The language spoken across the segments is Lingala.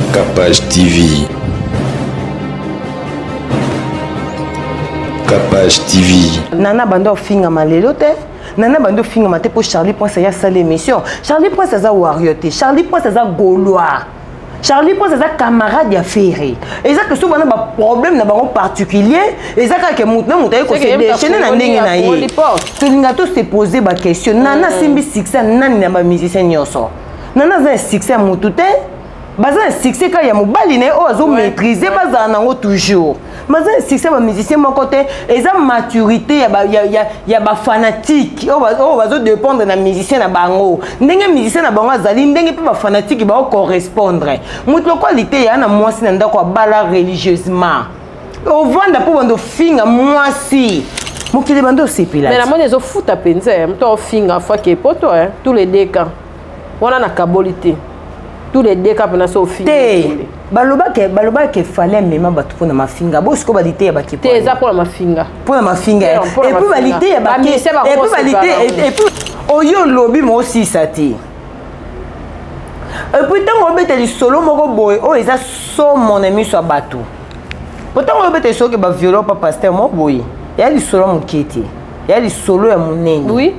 Capage TV. Capage TV. Nana bando finga malelo te. Nana bando finga mate pour Charlie Prince ya sale émission. Charlie Prince za warrior te. Charlie Prince za gaulois. Charlie Prince za camarade ya ferré. Et ça que souvent na ba problème na bango particulier, et ça que mutu ko se déchaîner na ndenge na ye. Tolinga to se poser ba question. Nana simbi succès nani na ba musicien nyoso. Nana za succès mutu te. Baza un succès quand il y a mobali ne o azo maîtriser baza nango toujours. Baza un succès ba musicien mon côté et ça maturité ya ba fanatique o bazo dépendre na musicien na bango. Ndenge musicien na bango azali ndenge pe ba fanatique ba correspondre. Mutu qualité ya na mwasi na ndako bala religieusement. O vanda po bando finga mwasi. Mokili bando sepila. Mais la monnaie zo foot à penser, mto finga fois que poto hein, tous les deux cas. On a na kabolité. Tous les deux cas pour nous filles. Baloba que fallait même battre pour ma finga. Bon, ce qu'on va dire, il y a ça pour ma finga. Pour ma finga. Et puis validé, et puis validé, et puis oyo lobby moi aussi ça ti. Et puis tant on bête du solo moko boy, oh ils a so mon ami sur bateau. Pourtant on bête so que ba violon pas pasteur mon boy. Il y a du solo mon kiti. Il y a du solo à mon nez. Oui.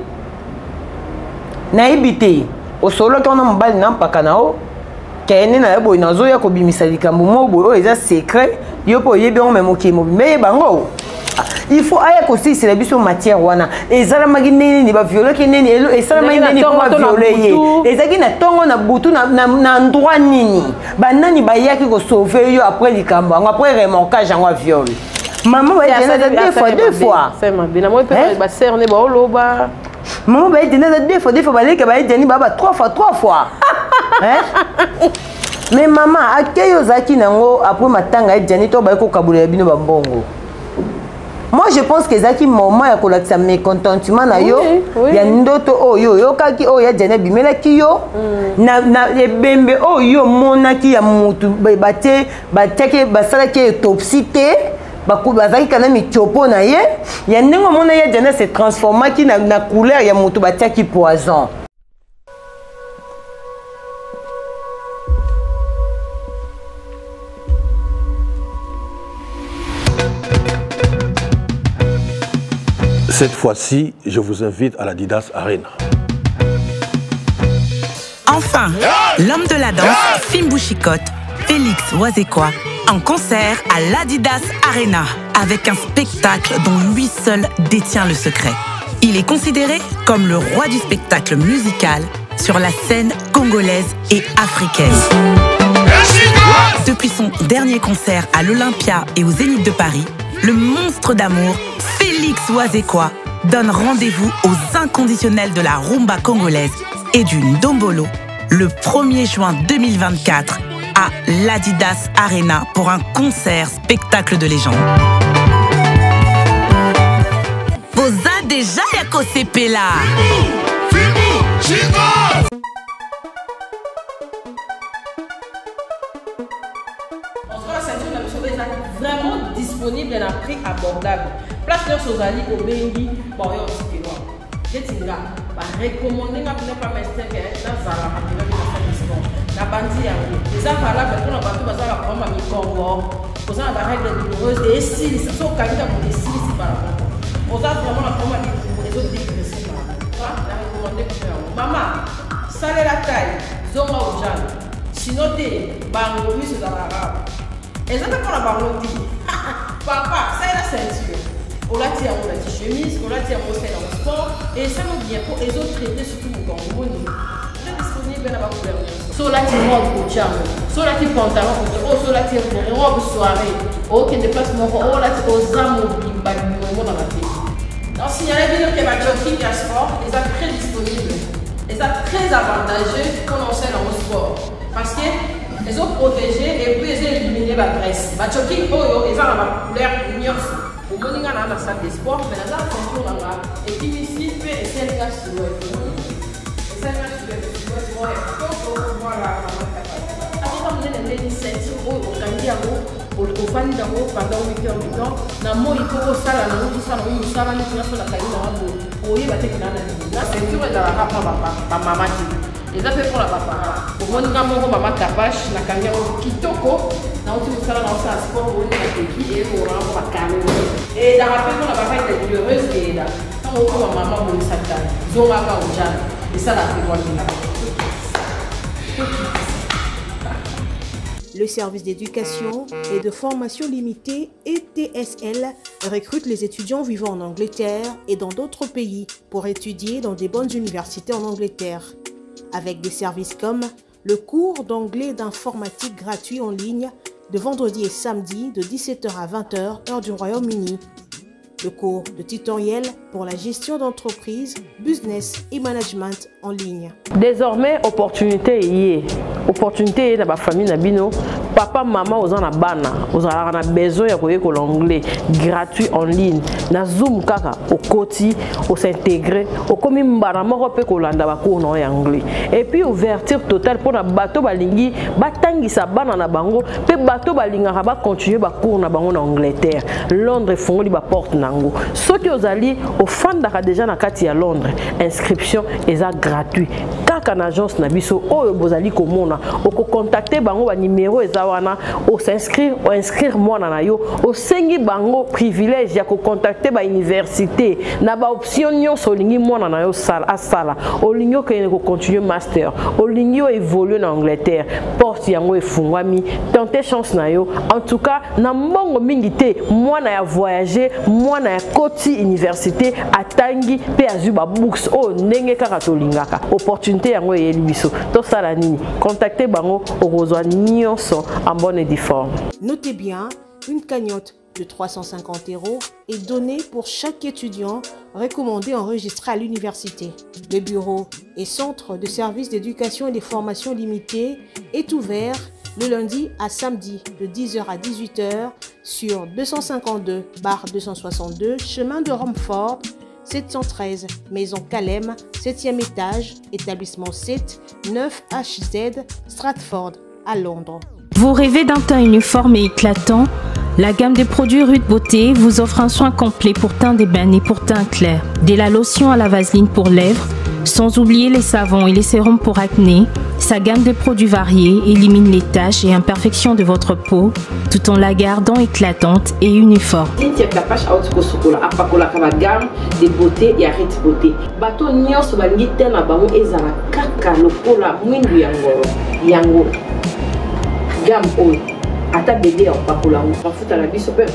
Naibité. Au solo quand on m'balle n'a pas canao. Kene na boy nazo ya ko bimisa likambo mo boy eza secret yo po yebe on même okimo mais bango il faut aya ko si c'est la biso matière wana ezala magine ni ba violer keneni ezala magine ni ko violer ye ezaki na tongo na butu na ndroit nini banani ba yaki ko sauver yo après likambo après remorquage en viol maman va dire deux fois c'est ma bien moi peut ba cerner ba oloba maman va dire deux fois baleka ba dire ni baba trois fois hein? Mais maman, à quel ozaki nango après matanga et Janito ba ko kabula bino bambongo. Moi je pense que zaki moment ya kolakisa mécontentement na yo ya ndoto oyo yo kaki o ya Janet bimela ki yo na ebembe oyo monaki ya mutu bate bateke basala ki autopsie te bazaki kana michopo na ye ya ndengo mona ya Janet se transforma ki na couleur ya mutu bateki poison. Cette fois-ci, je vous invite à l'Adidas Arena. Enfin, l'homme de la danse, Fimbu Chicotte, Félix Wazekwa, en concert à l'Adidas Arena, avec un spectacle dont lui seul détient le secret. Il est considéré comme le roi du spectacle musical sur la scène congolaise et africaine. Depuis son dernier concert à l'Olympia et au Zénith de Paris, le monstre d'amour Félix Wazekwa donne rendez-vous aux inconditionnels de la rumba congolaise et du ndombolo le 1er juin 2024 à l'Adidas Arena pour un concert spectacle de légende. Vous avez déjà yako sepela. Vraiment disponible à un prix abordable. Place de Sozali au Bengi, bon, il y a aussi des gens. J'ai dit, recommander à ne pas mettre la Zara, la bandit, les avalables pour la bateau, parce que la femme a mis Congo, pour ça, la règle douloureuse et si, c'est son candidat pour les si, c'est pas la on a vraiment la femme a mis pour les autres dégressés. La recommander pour faire. Maman, salé la taille, zonga au jam. Sinon, t'es bango, oui, c'est dans l'arabe. Et ça, c'est pour la barotie. Papa, ça est la ceinture. On l'a tiré en chemise, on l'a tiré en scène en sport. Et ça nous vient pour les autres traités, surtout pour Congo. C'est disponible à la couleur. Sur la tire robe pour charme. Sur la tire pantalon pour sur la tire robe soirée. Aucun déplacement. Oh, la tire aux âmes au dans la tête. Donc, s'il y a les vidéos qui est jogging et sport, ils sont très disponibles. Ils sont très avantageux pour lancer dans le sport. Parce que ils ont protégé et puis ils ont éliminé la graisse. Les jogging, ils ont la couleur lumière. Au moins, il y a la salle de sport, mais la salle de sport, et puis ici, et c'est le gars sur le web. Et c'est le gars sur le web. Voilà. Avant de donner les ceintures au Kandiago, au Fani d'Amo, pendant 8 heures du temps, dans mon il faut ça, là, nous, ça, nous, ça, nous, sur la caille, pour y battre la ceinture est dans la maman. Et ça fait pour la papa. omoni nga moko mama tapage nakangi yango kitoko nauti kosala na osala sport oni nateki eyekola yango bakarene eyedaka mpe mpona bafete douloureuse eyeda ntango okoma mama bomisaka zongaka ojana esalaka mpe kwandinaka. Le service d'éducation et de formation limitée ETSL recrute les étudiants vivant en Angleterre et dans d'autres pays pour étudier dans des bonnes universités en Angleterre. Avec des services comme le cours d'anglais et d'informatique gratuit en ligne de vendredi et samedi de 17h à 20h, heure du Royaume-Uni. Le cours de tutoriel pour la gestion d'entreprise, business et management en ligne. Désormais, opportunité y est. Opportunité dans la famille Nabino. Papa, maman, aux en a bana. Aux en a besoin de l'anglais gratuit en ligne. Na Zoom kaka au côté, au s'intégrer, au commis mbarama repé kolanda ba cours en anglais. Et puis ouverture totale pour na bateau balingi, batangi sa bana na bango, pe bateau balinga ba continuer ba cours na bango en Angleterre. Londres fongoli ba porte nango. Soki ozali au fandaka déjà na kati ya Londres, inscription eza gratuit. Kaka na agence na biso oyo bozali komona, oko contacter bango ba numéro eza wana, o s'inscrire, o inscrire mwana na yo, o sengi bango privilège ya ko contacter ba université na ba option nyonso olingi mwana na yo sala asala. Olingi okende ko continuer master, olingi o évoluer na Angleterre, porte yango efungwami, tenter chance na yo. En tout cas, na mbongo mingi te, mwana ya voyager, mwana ya koti université atangi pe azuba books o ndenge kaka tolingaka. Opportunité yango yeli biso. To sala nini? Contactez bango okozwa nyonso en bonne et due forme. Notez bien, une cagnotte de 350 € est donnée pour chaque étudiant recommandé enregistré à l'université. Le bureau et centre de services d'éducation et de formation limitée est ouvert le lundi à samedi de 10h à 18h sur 252/262 chemin de Romford, 713 Maison Calem, 7e étage, établissement 7, 9 HZ, Stratford, à Londres. Vous rêvez d'un teint uniforme et éclatant? La gamme de produits Rude Beauté vous offre un soin complet pour teint d'ébène et pour teint clair. De la lotion à la vaseline pour lèvres, sans oublier les savons et les sérums pour acné. Sa gamme de produits variés élimine les taches et imperfections de votre peau tout en la gardant éclatante et uniforme. Cynthia Tapage a otiko sokola apakola kaba gamme de beauté et Rude Beauté. Bato nyonso balingi te na bango ezala kaka lokola mwindu yango. Gamme oyo ata bébé apakola bafuta la biso pe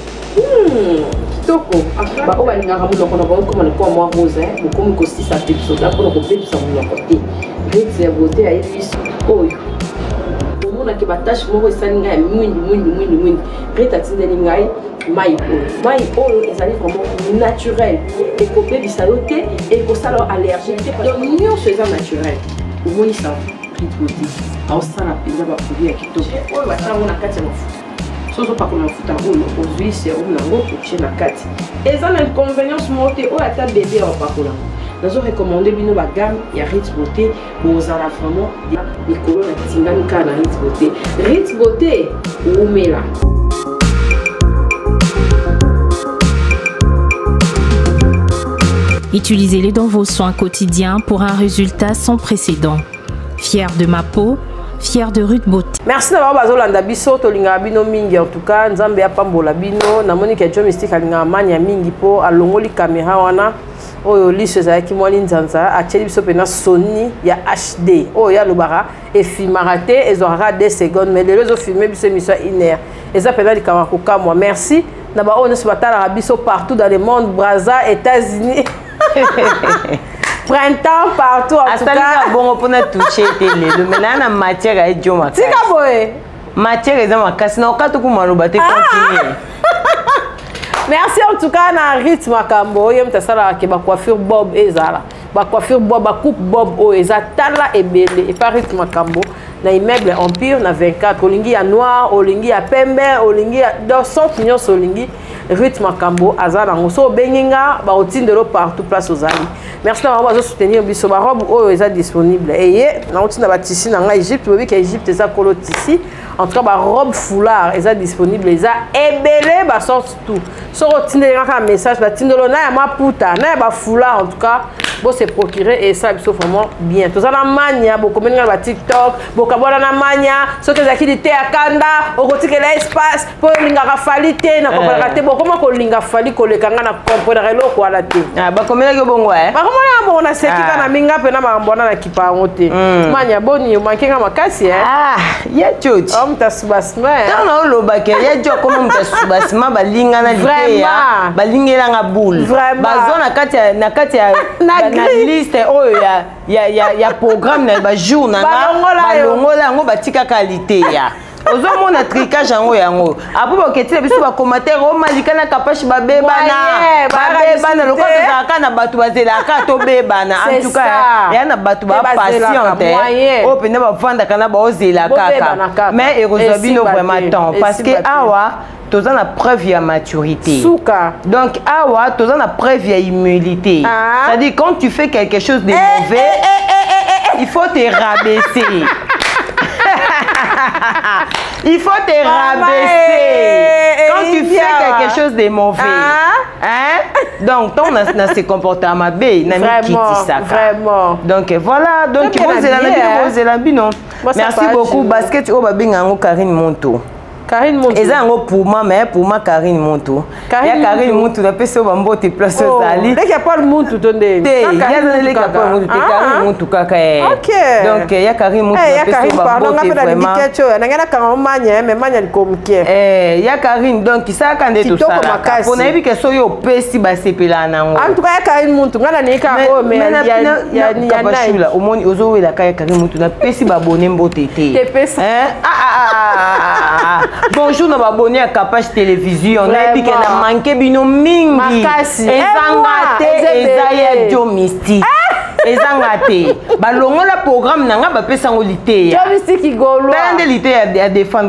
kitoko ba o balingaka monoko na bango koma na kwa mwa rose bokomi kosisa te biso da mpona kopepisa monoko te. Rude ya beauté ya biso oyo omonaki batache moko esali ngai ya mwindu Rude atindeli ngai mai oyo ezali vraiment naturel ekobebisa yo te ekosala allergie te donc nyonso eza naturel omonisa Rude Beauté aosala mpenza baproduit ya kitoko oyo basalango na kati ya mafuta soki opakola mafuta oyo ozwi serum nango otie na kati eza na inconvénience moko te oyo ata bebe aopakolango. Nazo recommandé bino ba gamme ya Rude Beauté bozala vraiment likolo na tingani kaka na Rude Beauté. Rude Beauté oumela. Utilisez-les dans vos soins quotidiens pour un résultat sans précédent. Fier de ma peau, fier de Rude Beauté. Merci d'avoir bazolanda biso tolinga bino mingi en tout cas nzambe ya pambola bino na moni ke Joe Mystique alinga manya mingi po alongoli caméra wana oyo liso ezalaki mwali nzanza atieli biso pena Sony ya HD oyo ya lobara efilmaka te ezwaka 2 secondes mais lelo ezofilme biso émission 1 heure eza pena likama kokamwa. Merci na ba oyo nyonso batalaka biso partout dans le monde, Brazza, États-Unis printemps partout en tout cas. Bon, on peut toucher télé. Le ménage en matière à Dieu ma. Tika boy. Matière est dans ma casse. Non, quand tu commences à battre, continue. Merci en tout cas na rythme makambo. Yem ta sala ke ba coiffure bob ezala. Ba coiffure bob, ba coupe bob o eza tala ebele et pas rythme makambo. Na immeuble Empire na 24 olingi ya noir, olingi ya pembe, olingi ya dans son client olingi rythme makambo azala ngo so benginga ba otindelo partout place aux amis. Merci d'avoir soutenir biso ba robe oyo eza disponible. Et na otinda ba tissu na nga Égypte, bobi ke Égypte eza kolo tissu. En tout cas ba robe foulard eza disponible, eza ebele ba sorte tout. So otindela ka message ba tindelo na ya maputa, na ya ba foulard en tout cas pour se procurer et ça c'est vraiment bien. Tout ça la mania, beaucoup de gens TikTok, beaucoup de na mania, ce que ça qui dit à Kanda, au côté que l'espace pour linga rafalité, na pas rater beaucoup comment linga fali coller kanga na comprendre lo quoi la té. Ah ba comme les bongo eh. Ba comment na seki kana minga pe na mambona na kipa ngote. Mania boni mankenga makasi eh. Ah, ya choti. Om ta subasma. Non lo ba ke ya jo comme ta subasma ba linga na lité ya. Ba lingela nga boule. Bazo na kati ya na liste oyo ya programme na ba jour na nga balongola ngo batika qualité ya. Ozo mona tricage yango après baketile biso ba commentaire o malika na kapashi babebana lokwa tozaka na batu bazelaka to bebana en tout cas ya na batu ba patiente o pena ba vanda kana ba ozela kaka mais heureusement bino vraiment temps parce que awa toza na preuve ya maturité. Souka. Donc awa toza na preuve ya humilité. C'est-à-dire quand tu fais quelque chose de mauvais, il faut te rabaisser. Il faut te rabaisser quand tu fais quelque chose de mauvais. Donc, ton na se comporter à ma bé, na mi kiti ça. Vraiment. Donc voilà, donc vous merci beaucoup basket au babinga ngo Karine Monto. Karine Monto. Eza ngo pour moi mais pour moi Karine Monto. Ya Karine Monto na pesa ba mbote place ozali. Dès qu'il y a pas le Monto tonde. Ya na le ka pas Monto Karine Monto kaka. OK. Donc ya Karine Monto na pesa ba mbote vraiment. Na ngana ka manya mais manya comme qui. Ya Karine donc ça quand de tout ça. On a vu que so yo pesi ba sepela na ngo. En tout cas ya Karine Monto ngana ne ka o mais ya na omoni ozo la ka Karine Monto na pesi ba bonne mbote te. Te pesi. Bonjour na abonné à Capage Télévision. On a dit qu'elle a manqué bino mingi. Ezangate ezaya jo mystique. Ezangate. Balongo la programme nanga ba pesa ngolité. Jo mystique golo. Bande lité à défendre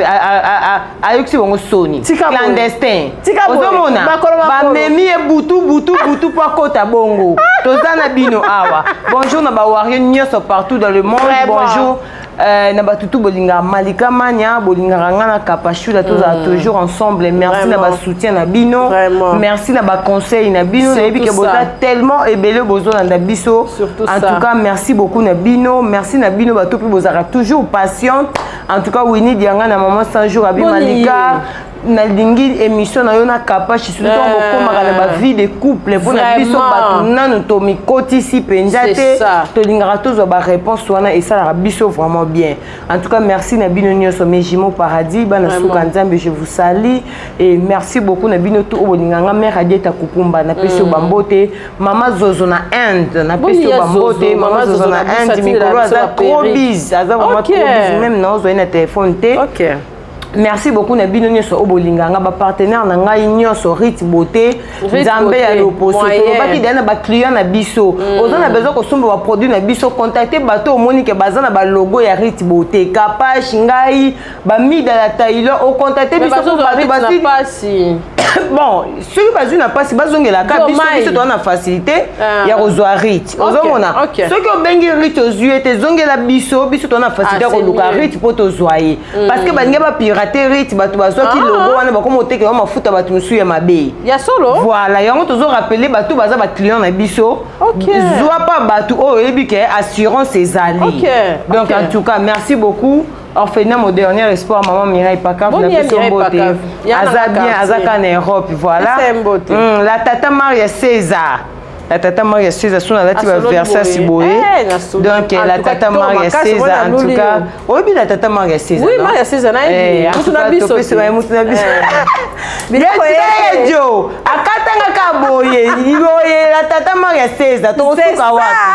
à yoksi bongo soni. Clandestin. Ozomona. Ba memi e butu pour kota bongo. Tozana bino awa. Bonjour na ba warrior nyoso partout dans le monde. Bonjour. Na batutu bolinga malika mania bolinga ngana kapachula toujours ensemble. Merci na ba soutien na bino. Merci na ba conseil na bino na yebi ke boza tellement ebele bozo na biso. En tout cas merci beaucoup na bino. Merci na bino batutu bozara toujours patiente. En tout cas Winnie Dianga na maman 100 jours abi malika na lingi émission na yona kapachi surtout bokoma na ba vie de couple pour na biso batu nanu to mikoti si penjate to lingara tozo ba réponse wana et ça la biso vraiment bien. En tout cas merci na bino nyoso mejimo paradis bana suka nzambe je vous salue et merci beaucoup na bino tout oboninganga mère Adieta Kupumba na peso bambote mama Zozo na Inde na peso bambote mama Zozo na Inde mikolo aza trop biz aza vraiment trop biz même na ozo na téléphone te. OK. Merci beaucoup na bino nyoso obolinganga ba partenaire na ngai nyoso Rit Beauté Nzambe ya loposo to baki dana ba client na biso oza na besoin ko somba ba produit na biso contacter bato omoni ke bazana ba logo ya Rit Beauté Kapage ngai ba mida la tailleur o contacter biso ko bato basi bon ceux qui n'a pas si bazongela ka biso to na facilité ya rozwa Rit ozomona ceux qui bengi Rit ozué te zongela biso to na facilité ko luka Rit poto zoyer parce que bange ba piraterie bato bazoki logo wana bakomo teke wa mafuta bato musu ya mabe ya solo voilà yango tozo rappeler bato baza ba client na biso zoa pas bato o ebike assurance ezali donc en tout cas merci beaucoup. Orphelinat mon dernier espoir maman Mireille Paka vous avez son beauté aza bien azaka en Europe voilà la tata Maria César. La tata Maria César son la tiba versa siboé donc la tata Maria César en tout cas oui la tata Maria César oui Maria César na mutuna biso mutuna biso bien jo akatanga ka boye la tata Maria César to suka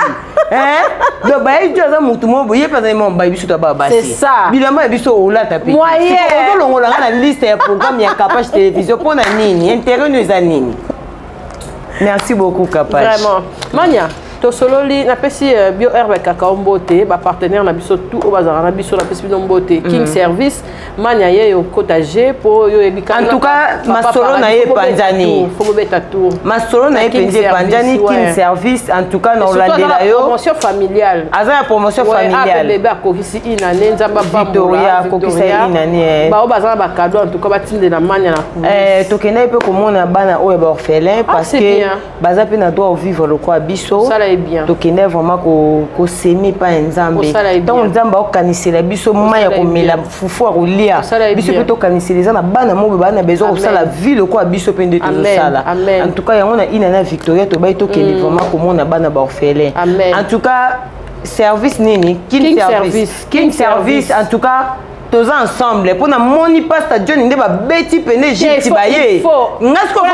wapi donc ba jo za mutu mo boye pas mon ba biso to ba basi c'est ça bilamba biso ola tapé moyen on longola na liste ya programme ya Capage Télévision pour na nini intérêt nous anini. Merci beaucoup, Kapage. Vraiment. Mania, to sololi na pesi bio herbe cacao mbote ba partenaire na biso tout au bazar na biso na pesi mbote King Service Mania ye au cotager pour yo ebika. En tout cas, masolo na ye panjani. Faut beta tour. Masolo na ye penje panjani King Service en tout cas non la de yo. Promotion familiale. Aza la promotion familiale. Bébé akokisi inane nzamba ba Victoria akokisa inane. Ba o bazar ba cadeau en tout cas batinde na Mania na. To kena pe komona bana o ba orphelin parce que baza pe na droit vivre le quoi biso. est bien. Tokende vraiment ko semi pas nzambe. Donc nzamba okanisela biso maya ko mela fufu ko lia. Biso plutôt kanisela na bana mo bana besoin ko sala ville ko biso pende to sala. En tout cas yango na ina Victoria to bay tokende vraiment ko mona bana ba orphelin. En tout cas service nini King service en tout cas tous ensemble pour na moni pasta John ndeba beti pene Egypte baye ngasko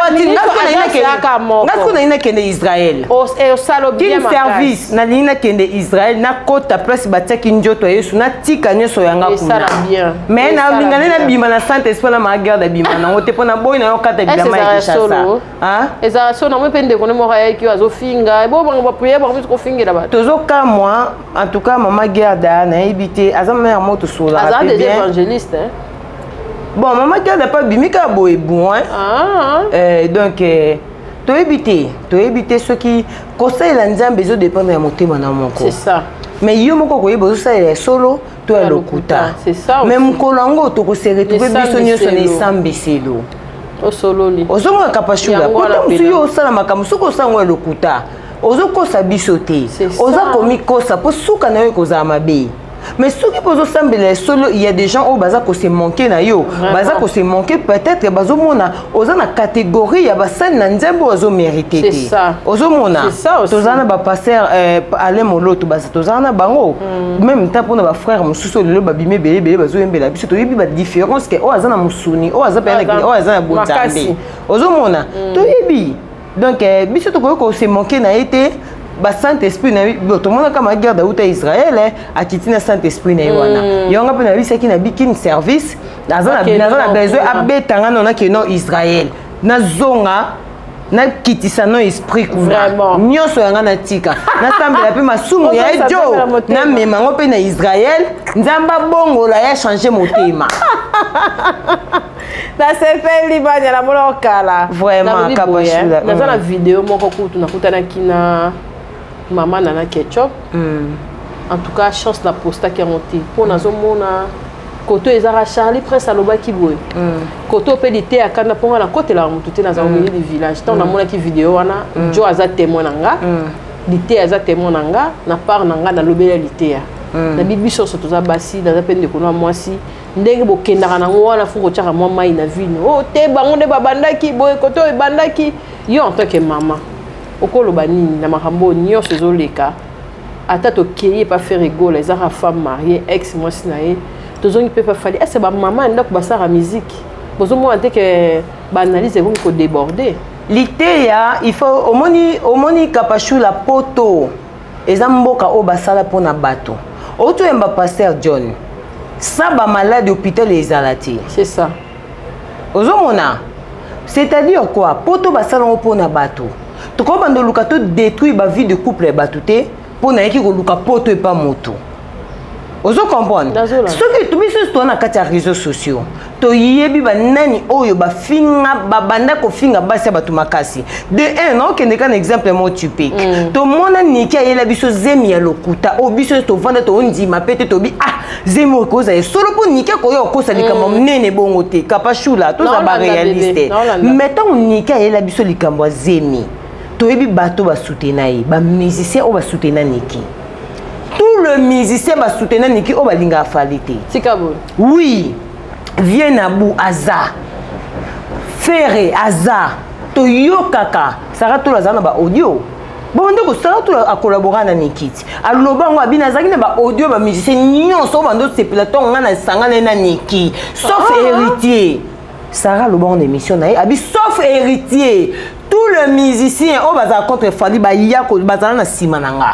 na ina kende Israël King service na ina kende Israël na kota place bataki njoto Yesu na tika nyoso yanga kuna mais na lingana na bima na Saint Esprit na magarde bima na ngote pona boy na yokata bima ya chasa hein eza so na mpende kono mo kaya ki azofinga bo ba prier ba ko fingira ba tozo ka moi en tout cas maman garda na ibité azama ya moto sola évangéliste hein? Bon maman qui n'a pas bimika boebou hein donc to éviter ceux qui conseillent la nzambe besoin dépendre de motema na moko c'est ça mais yo moko ko yebo ça solo to ya lokuta c'est ça même kolongo to ko se retrouver biso nyoso na sambe selo to solo li ozonga kapashula ko to yo sala makamu soko sango lokuta ozoko sa bisote oza komi kosa po suka na yo ko za mabe. Mais ceux qui posent sembler solo, il y a des gens au bazar qui se manquent na yo, bazar qui se manquent peut-être bazo mona, oza na catégorie ya basan na nzembo ozo mérité. C'est ça. Ozo mona. C'est ça aussi. Tozana ba passer aller moloto basa tozana bango. Même temps pour na ba frère mususu lelo ba bimé belé bazo embela biso to yebi ba différence que o azana musuni, o azana pena o azana bonzambe. Ozo mona. To yebi. Donc biso to ko se manquer na été ba Saint-Esprit na tout le monde comme guerre d'Outa Israël a quitté na Saint-Esprit na wana yonga pe na bisi qui na bikin service nazana besoin abetanga nona que non Israël na zonga na kitisa no esprit kuna nyoso yanga na tika na sambela pe masumu ya jo na mema ngo pe na Israël nzamba bongo la ya changer motema na sepe libanya la mona okala vraiment kabashula na zana vidéo moko kutu na kutana kina maman nana ketchup en tout cas chance la posta qui a monté pour nazo mona koto ezara Charlie Prince aloba ki boy koto pe dité akana ponga na côté la mututé na za au milieu du village tant na mona ki vidéo wana jo aza témoin nanga dité aza témoin nanga na part nanga na lobela litéa na bibi so toza basi na pende ko na mwasi ndenge bokendaka na ngwana fuko tshaka mwa mai na vino oh te bango de babandaki boy koto e bandaki yo en tant que maman okoloba nini na makambo nyonso ezoleka ata tokeye pas faire rigole les ara femme mariée ex mwasi na ye tozongi pe pas fali est-ce ba maman ndako basara musique bozomo ante que ba analyse ekomi ko déborder liteya il faut omoni kapashula poto ezamboka o basala pona bato oto emba pasteur John ça ba malade hôpital ezalati c'est ça ozomona c'est-à-dire quoi poto basala pona bato to ko bando luka to détruire ba vie de couple batouté pour na yeki ko luka poto e pas moto ozo comprendre ce que tu biso to na kati ya réseaux sociaux to yebi ba nani oyo ba finga ba banda ko finga basi ba tumakasi de un non kende kan exemple mo typique to mona niki ayela biso zemi ya lokuta o biso to vanda to ndima pete to bi ah zemi ko za solo pour niki ko yo ko salika mo nene bongo te kapashula to za ba réaliste mettons niki ayela biso likambo zemi to yebi bato ba soutenaye ba musicien o ba soutena niki tout le musicien va soutenir Niki au balinga falité. Tikabo. Oui. Viens à bout Aza. Ferré Aza. Toyo Kaka. Ça va tout la zana ba audio. Bon donc ça va tout à collaborer na Niki. Alors bango abina zaki na ba audio ba musicien nyonso bando se platon ngana sangana na Niki. Sauf héritier. Sarah le bon émission na abi sauf héritier. Tout le musicien au baza contre Fali ba yako bazana na simananga.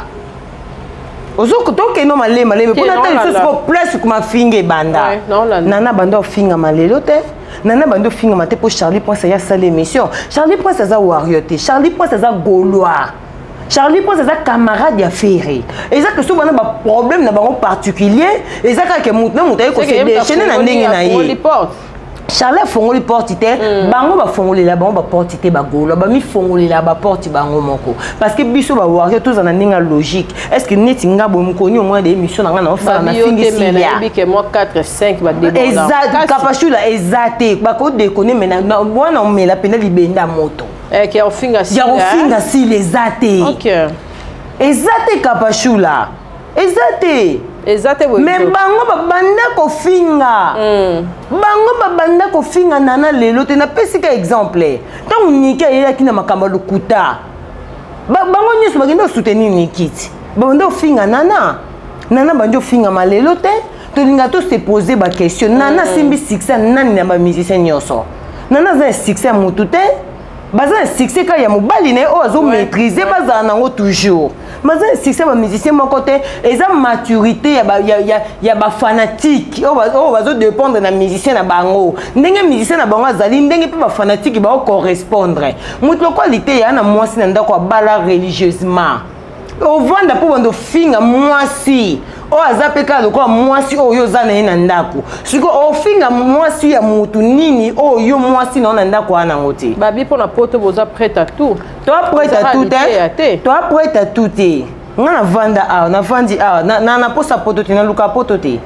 Ozo kotoke no malema leme pour natali so place kuma finge banda nana banda finga malelo te nana banda finga mate pour Charlie Prince ya sala émission Charlie Prince za warioté Charlie Prince za gaulois Charlie Prince za camarade ya ferré ezaka so bana ba problème na bango particulier ezaka ke mutu na mutu ko se déchaîner na ndenge na ye Charles fongoli porte te bango ba fongoli la bango ba porte te ba golo ba mi fongoli la ba porte bango moko parce que biso ba warrior tous en ninga logique est-ce que neti ngabo mukoni au moins des émissions na na fa na fingi silia que moi 4 5 ba déborder exact kapashula exact ba ko déconner mais na bwana on la pena libenda moto que on finga si ya on finga si les athées OK Ezate kapashula. Ezate. Ezate bo. Mais bango babanda ko finga. Bango babanda ko finga nana lelo te na pesi ka exemple. Tant Niki ayela kina makamba lukuta. Bango nyeso bagenda soutenir Nikiti. Babanda ko finga nana. Nana banjo finga malelo te. Tolinga to se poser ba question. Nana simbi succès nani na ba musicien nyoso. Nana za succès mutu te. Baza un succès quand il y a mobali ne o azo maîtriser baza nango toujours. Baza un succès ba musicien mon côté et ça maturité y a ba fanatique o bazo dépendre na musicien na bango. Ndenge musicien na bango azali ndenge pe ba fanatique ba correspondre. Mutu qualité ya na mwasi na ndako bala religieusement. O vanda po bando finga mwasi. O azapeka lokwa mwasi oyo za na yena ndako. Siko o finga mwasi ya mutu nini oyo mwasi na na ndako ana ngote. Babi pour na poto boza prête à tout. Toi prête à tout te. Toi prête à tout te. Ngana vanda a na vandi a na posa poto te na luka poto te.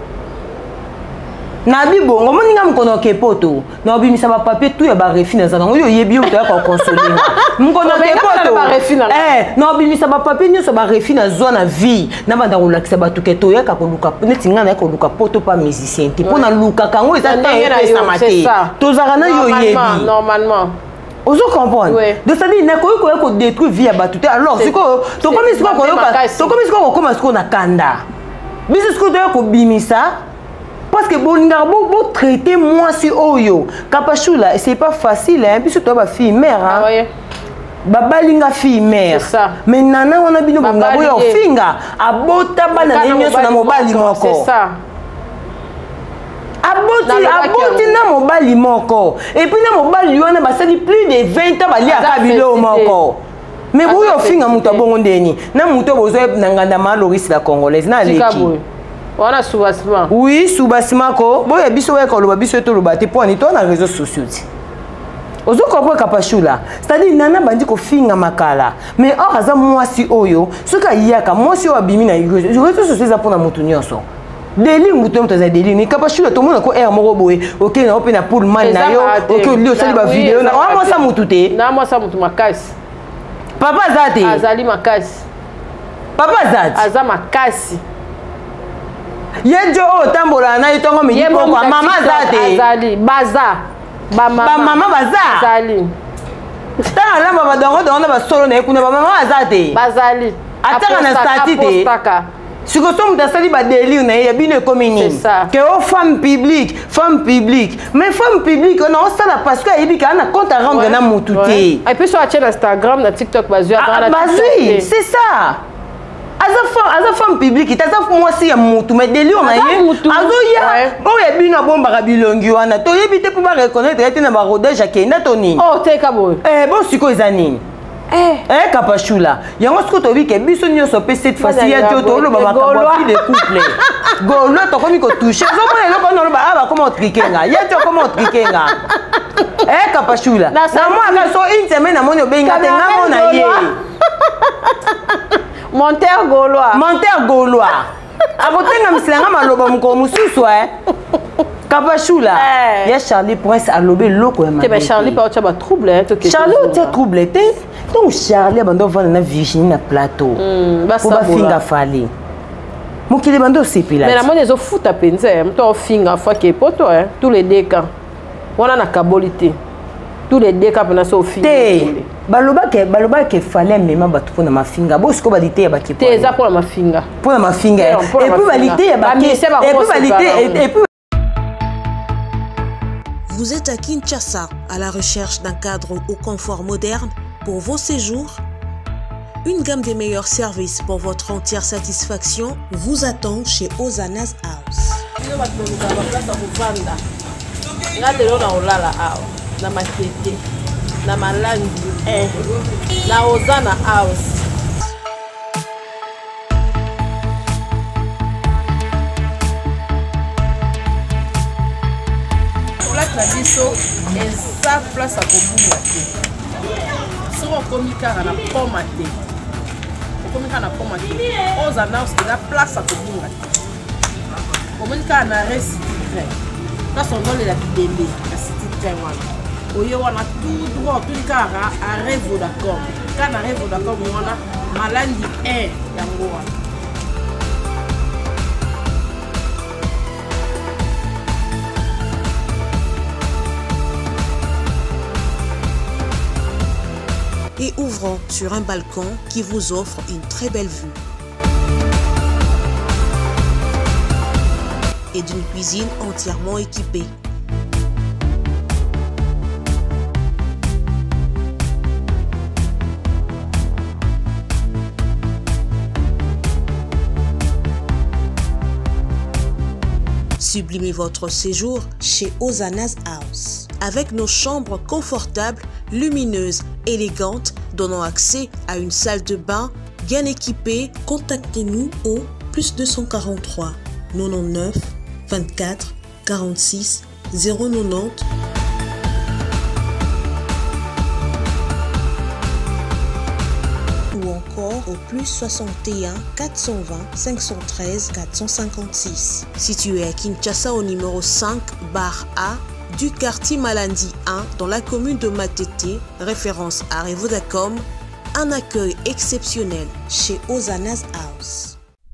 Na bibongo moninga mkono ke poto. Na obimisa ba papier tout ya ba refina za ngo yo yebi to ya ko consoler. Mkono ke poto. Na obimisa ba papier nyoso ba refina zona vie. Na banda ko lakisa ba tuketo ya ka ko luka neti ngana ko luka poto pa musicien. Ti pona luka kango eza ta esa mate. Tozaka na yo yebi. Normalement. Ozo comprendre. De ça dit na ko détruire vie ya batuté. Alors siko to comme siko ko yoka. To comme siko ko koma siko na kanda. Biso siko to ko bimisa. Parce que bon traiter moi si oyo kapashula c'est pas facile hein puis surtout ba fille mère hein. Ah ouais. Baba linga fille mère. C'est ça. Mais nana on a bino bonga boyo finga abota bana nyoso na mobali moko. C'est ça. Aboti na mobali moko. Et puis na mobali wana basali plus de 20 ans bali akabilo moko. Mais boyo finga muto bongo ndeni. Na muto bozo na nganda malorisi la congolaise na leki. Wana soubasima. Oui, soubasima ko. Bon ya biso wa ko lo biso to lo bate po ni to na réseaux sociaux. Ozo comprendre kapashula. C'est-à-dire nana bandi ko finga makala. Mais or aza mwasi oyo, soka yaka mwasi o abimi na réseaux sociaux za pona mutu nyonso. Deli mutu mutu za deli ni kapashula to mona ko air moko boye. OK na open na pool man na yo. OK li osali ba vidéo na o mwasa mutu te. Na mwasa mutu makasi. Papa zate. Azali makasi. Papa zate. Aza makasi. Yejo o tambola na itongo mi ko kwa mama zate azali baza ba mama baza azali tanga lamba badongo dongo ba solo na ekuna ba mama azate bazali ataka na statite siko so mutasali ba délire na ya bino komini que o femme publique mais femme publique on a sala parce que yebi ka na compte à rendre na mututé et puis sur Instagram na TikTok bazui c'est ça. Aza femme publique, aza mwasi ya mutu, mais délire na ye. Azo ya, o ya bino bomba ka bilongi wana. To yebi te pour ba reconnaître ete na ba rodage akenda to nini. Oh te kaboy. Bon siko ezanini. Kapashula. Yango siko to bi ke biso nyoso pe cette fois-ci ya to lo ba makambo de couple. Golo to komi ko toucher. Zo mo eloko no ba aba comment trikenga. Ya to comment trikenga. Kapashula. Na moi ka so une semaine na moni obenga te ngamo na ye. Monteur Gaulois. Abotenga misilanga maloba mko mususu Kapashula. Ya Charlie Prince alobe loko ya mabete. Charlie pa otcha ba trouble Charlie otcha trouble te. Donc Charlie bando vana na Virginie na plateau. Pour ba finga fali. Mokili bando sepila. Mais la mone zo futa penza mto finga fa ke poto tous les deux camps. Wana na kabolité. Tous les deux camps na so finga. Baloba ke fallait même batu pour na mafinga bo siko balite ya baki te za pour na mafinga et puis balite ya baki et puis Vous êtes à Kinshasa à la recherche d'un cadre au confort moderne pour vos séjours. Une gamme des meilleurs services pour votre entière satisfaction vous attend chez Ozanas House. Na malangi na Ozana House. Place na biso eza place à kobunga te. Soko komi kaka na poma te. Komi kaka na poma te. Ozana House eza place à kobunga te. Komi kaka na restaurant. Place on donne la bidele na city train wana. Oye wana tout droit tout kara à rêve d'accord. Quand on rêve d'accord wana Malandi 1 yango wana. Et ouvrant sur un balcon qui vous offre une très belle vue. Et d'une cuisine entièrement équipée. Sublimez votre séjour chez Ozanas House. Avec nos chambres confortables, lumineuses, élégantes, donnant accès à une salle de bain bien équipée, contactez-nous au +243 99 24 46 090 ou encore au +61 420 513 456. Situé à Kinshasa au numéro 5 bar A du quartier Malandi 1 dans la commune de Matete, référence à Revodacom, un accueil exceptionnel chez Ozanas House.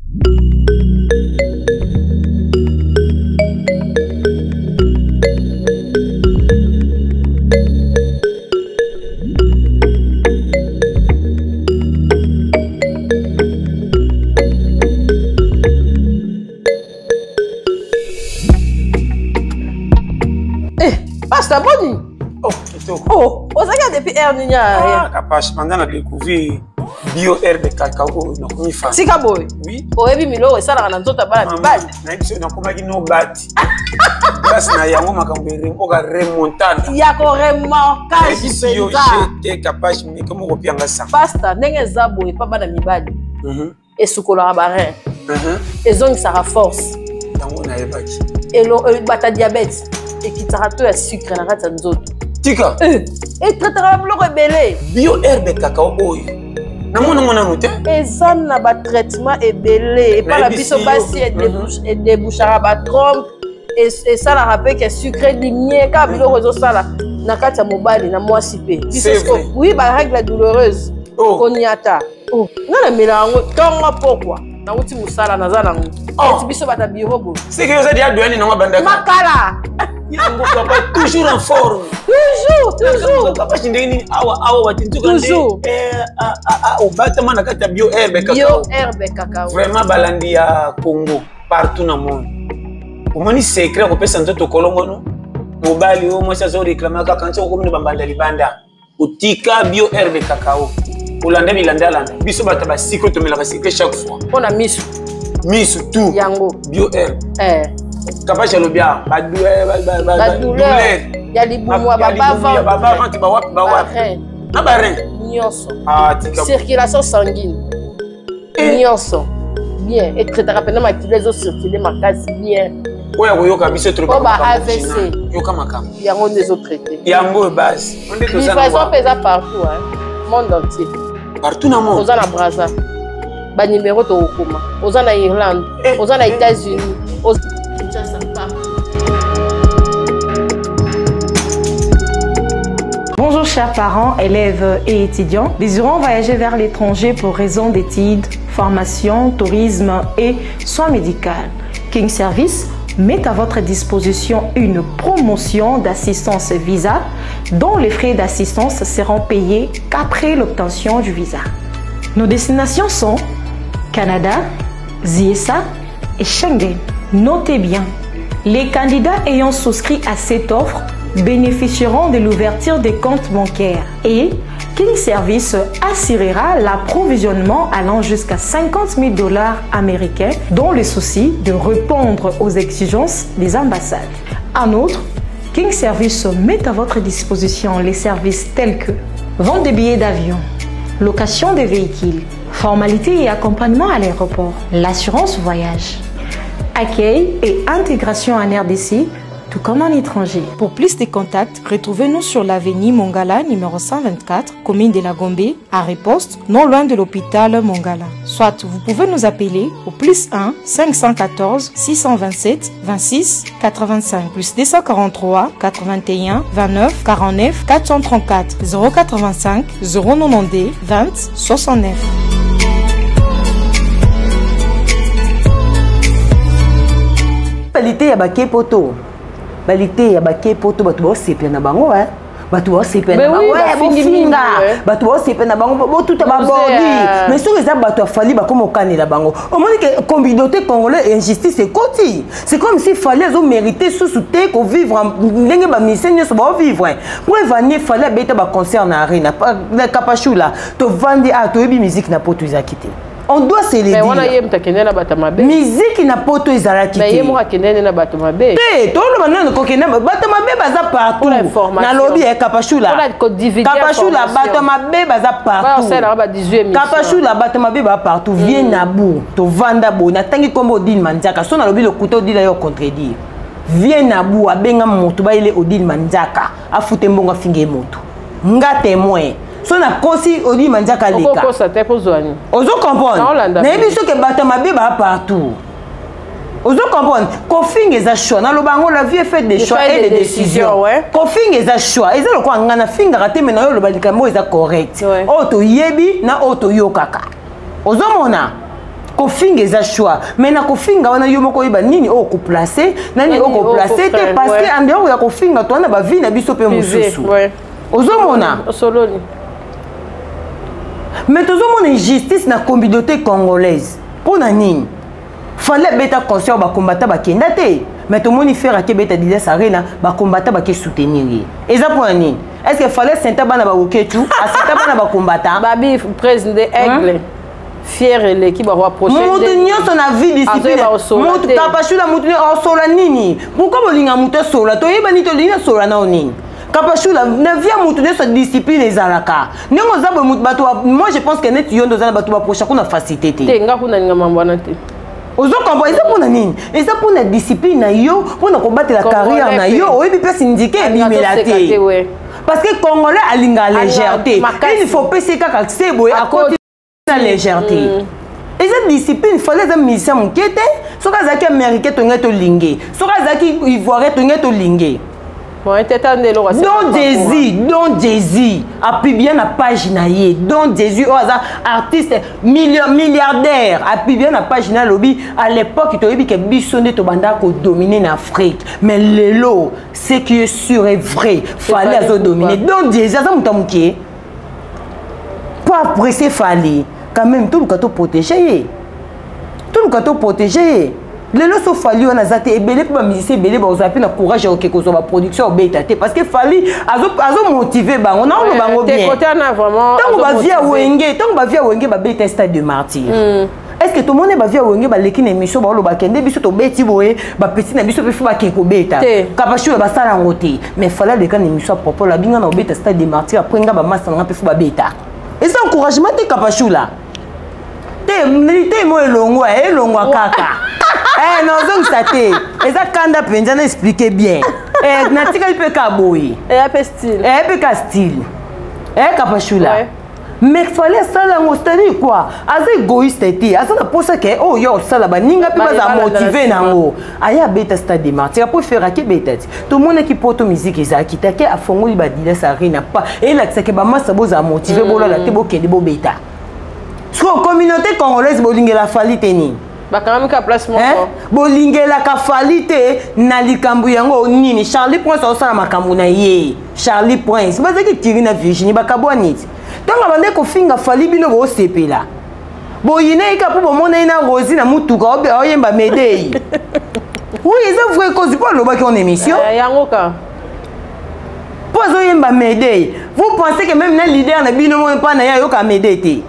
Pasteur Boni. Oh, kitoko. Oh, ozaka depuis air ninya. Ah, capache pendant la découvrir bio herbe cacao na komifa. Sika boy. Oui. Oyebi milo esala na nzota bala mibali. Na biso na komaki no bati. Bas na yango makambo oka remontada. Ya ko remontage yo penza. j'étais capache mais comment kopianga ça. Pasteur ndenge za boy pa bana mibali. Esukola ba rein. Ezong sara force. Yango na yebaki. Elo bata diabète. Et qui traite à sucre na kati nzoto. Tika. Et traitera biloko ebele. Bio herbe cacao oyo. Na mona muté. Eza na ba traitement ebele et pas la biso basi et débouchera ba trompe et ça la rappelle que sucre diminué ka biloko zo sala na kati ya mobali na mwasi pe. Oui, ba règle douloureuse. Koniata. Oh, na melango tonga pourquoi? Na uti musala na za nango. Et biso bata birobo. C'est que vous avez dit na banda. Makala. Yango papa toujours en forme. Toujours. Papa chindeni awa watintuka toujours. Au battement na kata bio herbe cacao. Bio herbe cacao. Vraiment balandi ya Congo partout dans le monde. Omoni secret ko pesa nzoto kolongo no. Mobali o mo chazo réclamer ka kancho ko mne bambanda libanda. Utika bio herbe cacao. Olanda bilanda landa. Biso bata ba siko to melaka secret chaque fois. On a misu. Misu tout. Yango. Bio herbe. Capable de bien, ba douleur, ya libumwa baba vente ba wapi na ba rein nyonso tika circulation sanguine nyonso bien et traiter rapidement ma les os circuler ma case bien oya koyoka biso trop ba AVC yoka makam yango des autres traités yango base on est tous livraison pesa partout monde entier partout dans monde oza na Brazza ba numéro to okoma oza na Irlande oza na États-Unis Bonjour chers parents, élèves et étudiants. Désirant voyager vers l'étranger pour raison d'études, formation, tourisme et soins médicaux. King Service met à votre disposition une promotion d'assistance visa dont les frais d'assistance seront payés qu'après l'obtention du visa. Nos destinations sont Canada, USA et Schengen. Notez bien, les candidats ayant souscrit à cette offre bénéficieront de l'ouverture des comptes bancaires et King Service assurera l'approvisionnement allant jusqu'à 50 000 $ américains dans le souci de répondre aux exigences des ambassades. En outre, King Service met à votre disposition les services tels que vente des billets d'avion, location des véhicules, formalités et accompagnement à l'aéroport, l'assurance voyage, accueil et intégration en RDC, tout comme en étranger. Pour plus de contacts, retrouvez-nous sur l'avenue Mongala, numéro 124, commune de la Gombe, à Riposte, non loin de l'hôpital Mongala. Soit vous pouvez nous appeler au +1 514 627 26 85, +243 81 29 49 434 085 092 20 69. balite ya bake poto. Balite ya bake poto batu ba sepe na bango hein. Batu ba sepe na bango. Ouais, bofinga. Batu ba sepe na bango bo tout ba bordi. Mais sur les batu fali ba comme okane la bango. Au moins que communauté congolaise injustice c'est côté. C'est comme s'il fallait ils ont mérité sous soutien qu'on vivre ndenge ba mission so ba vivre. Pour venir fallait beta ba concert na arena. Na kapachula to vandi a to yebi musique na poto izakité. On doit se le dire. Musique n'a pas tout ezalaki. Mais moi kenene na bato mabe. Te, to lo banana ko kenene bato mabe baza partout. Na lobby e kapachula. Kapachula bato mabe baza partout. Kapachula bato mabe ba partout. Viens na bu, to vanda bo na tangi kombo Odile Mandiaka. So na lobby le couteau dit yo contredire. Viens na bu abenga moto ba ile Odile Mandiaka. Afute mbonga finge moto. Nga témoin. So na kosi Odile Mandiaka leka. Ozo comprendre. Na biso ke bato mabe ba partout. Ozo comprendre. Kofinga eza choix. Na lobango la vie est faite des choix et des décisions. Kofinga eza choix. Eza lokwa ngana finga raté mais na yo lobalika mo eza correct. Oto yebi na oto yokaka. Ozo mona. Kofinga eza choix. Mais na kofinga wana yo moko yeba nini o ko placer, nani o ko placer te parce que en dehors ya kofinga to na ba vie na biso pe mususu. Ozo mona. Soloni. Mais tout le monde injustice na communauté congolaise. Pour nani? Fallait beta conscient ba combattre ba kendate. Mais tout le monde fait raté beta Didas Arena ba combattre ba ke soutenir. Et ça pour nani? Est-ce que fallait senta bana ba oketu, a senta bana ba combattre? Babi président Aigle. Fier l'équipe va approcher. Moutonio son avis discipline. Moutou kapachula moutonio en sola nini. Pourquoi bolinga mouto sola? To yeba ni to linga sola na nini? Kapachula, ne vient moutonner sa discipline les alaka. Moi je pense que net yon dans un bateau prochain qu'on a facilité. Tenga pour n'anga mambana te. Ozo comprendre, c'est pour nani? Et ça pour la discipline na yo, pour na combattre la carrière na yo, oui puis syndiqué bimelate. Parce que Congolais a linga légèreté. Il faut passer kaka sebo à côté de la légèreté. Et cette discipline, il fallait que mission mon kete, so ka zaki américain to ngeto lingé, so ka zaki ivoirien to ngeto lingé. Don Jésus, appuie bien la page naïe. Don Jésus, artiste milliardaire, appuie bien la page na lobby. À l'époque, il y avait que Bissonné to banda ko dominer l'Afrique. Mais le lot, ce qui est sûr et vrai, fallait dominer. Don Jésus, ça m'tamouké. Pas presser fallait. Quand même, tout le cadeau protégé. Tout le cadeau protégé. Les lois sont fallu on a zaté et belé pour musicien belé ba ozapi na courage au quelque chose production bêta parce que fallait azo motiver ba on a le bango bien côté on a vraiment tant ba via wenge ba bêta stade de martyr est-ce que tout le monde ba via wenge ba leki na émission ba lo ba kende biso to beti boye ba petit na biso pe fu ba keko bêta kapashu ba sala ngote mais fallait le kan émission propos la binga na bêta stade de martyr après nga ba massa na pe fu ba bêta et ça encouragement te kapashu là te milité mo elongwa kaka. Eh non, donc ça t'est. Et ça quand on a expliqué bien. Eh natika il peut kaboui. Et un peu style. Et un peu style. Eh kapachula. Mais fallait ça là c'est quoi? Assez égoïste était. Assez na pour ça que oh yo ça là ba ninga pe ba motiver nango. Aya beta stade de martyr pour faire aki beta. Tout le monde qui porte musique ezaki take a fongoli ba Didas Arena pas. Et là c'est que ba massa boza motiver bola la te bo kende bo beta. Sur communauté congolaise bolinga la fali teni. Bakamika place mon bolingela ka falite na likambu yango nini Charlie Prince osala makambu na ye Charlie Prince bazaki tiri na Virginie bakabwaniti tonga bande ko finga fali bino bo sepela boyine ika po bomona ina Rosie na mutuka oyemba Medei. Oui c'est vrai cause pas lo baki en émission yango ka pas oyemba Medei. Vous pensez que même na leader na bino mo pa na ya yo ka Medei te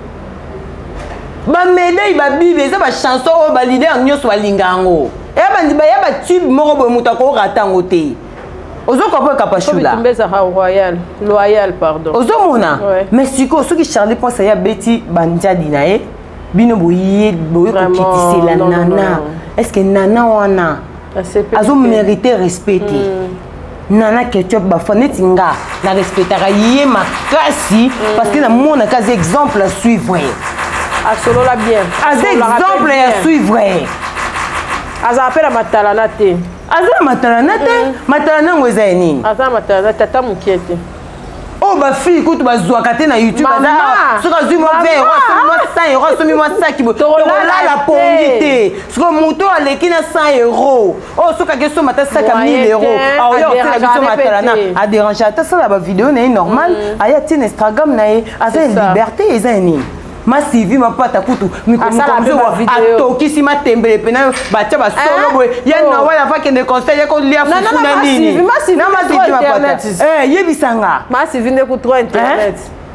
ba Medei ba bible ça ba chanson o ba leader nyoso ba lingango e ba ndiba ya ba tube moko boy mutako ratango te ozo ko kapachula mbeza loyal pardon ozo mona mais siko ceux qui Charlie pense ya beti banjadi na e bino boye ko kitisi la nana est-ce que nana wana azo mériter respecter nana ketchup ba foneti nga na respectera yé makasi parce que na mona cas exemple à suivre. A solo la bien. As exemple à suivre. Aza appelle à matalana te. Aza matalana te. Matalana ngweza nini? Aza matalana tata mukiete. Oh ma fille écoute ba zoakate na YouTube ça soka zui moi 20 €, moi 100 €, moi 100 qui la pongité. Soka moto aleki na 100 €. Oh soka ke so mata 50 000 €. Ah yo c'est la biso matalana a déranger ta ça la vidéo n'est normal. Aya tin Instagram na e asa liberté ezani. Ma Sylvie ma pata kutu mikomo atokisi matembele pena batia ba solo boy ya na wala fa ke ne conseil ko lia fufu na nini na ma Sylvie ma pata yebisanga ma Sylvie ne ko trop internet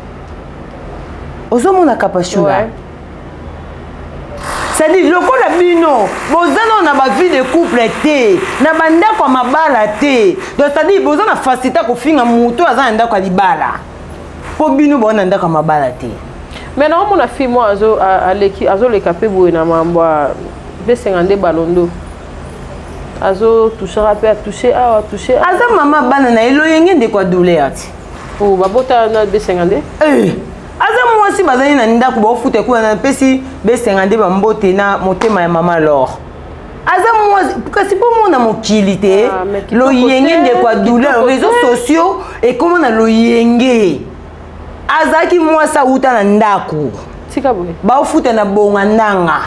ozomona kapashula c'est dit lokola bino bozana na ba vie de couple te na banda kwa mabala te donc c'est dit bozana facilité ko finga muto azana kwa libala po bino bona ndaka mabala te. Mais non, mon fille, moi, azo le capé boue na mamboa B52 balondo. Azo touchera pas toucher toucher. Azo maman banana elo yenge de quoi douleur. Oh, babota na B52. Azo moi si bazani na ndako ba fute ko na pesi B52 ba mbote na motema ya mama lor. Azo moi kasi pour mon amokilité lo yenge de quoi douleur réseaux sociaux et comment na lo yenge. Azaki moi sa uta na ndako tika boye ba ufuta na bonga ndanga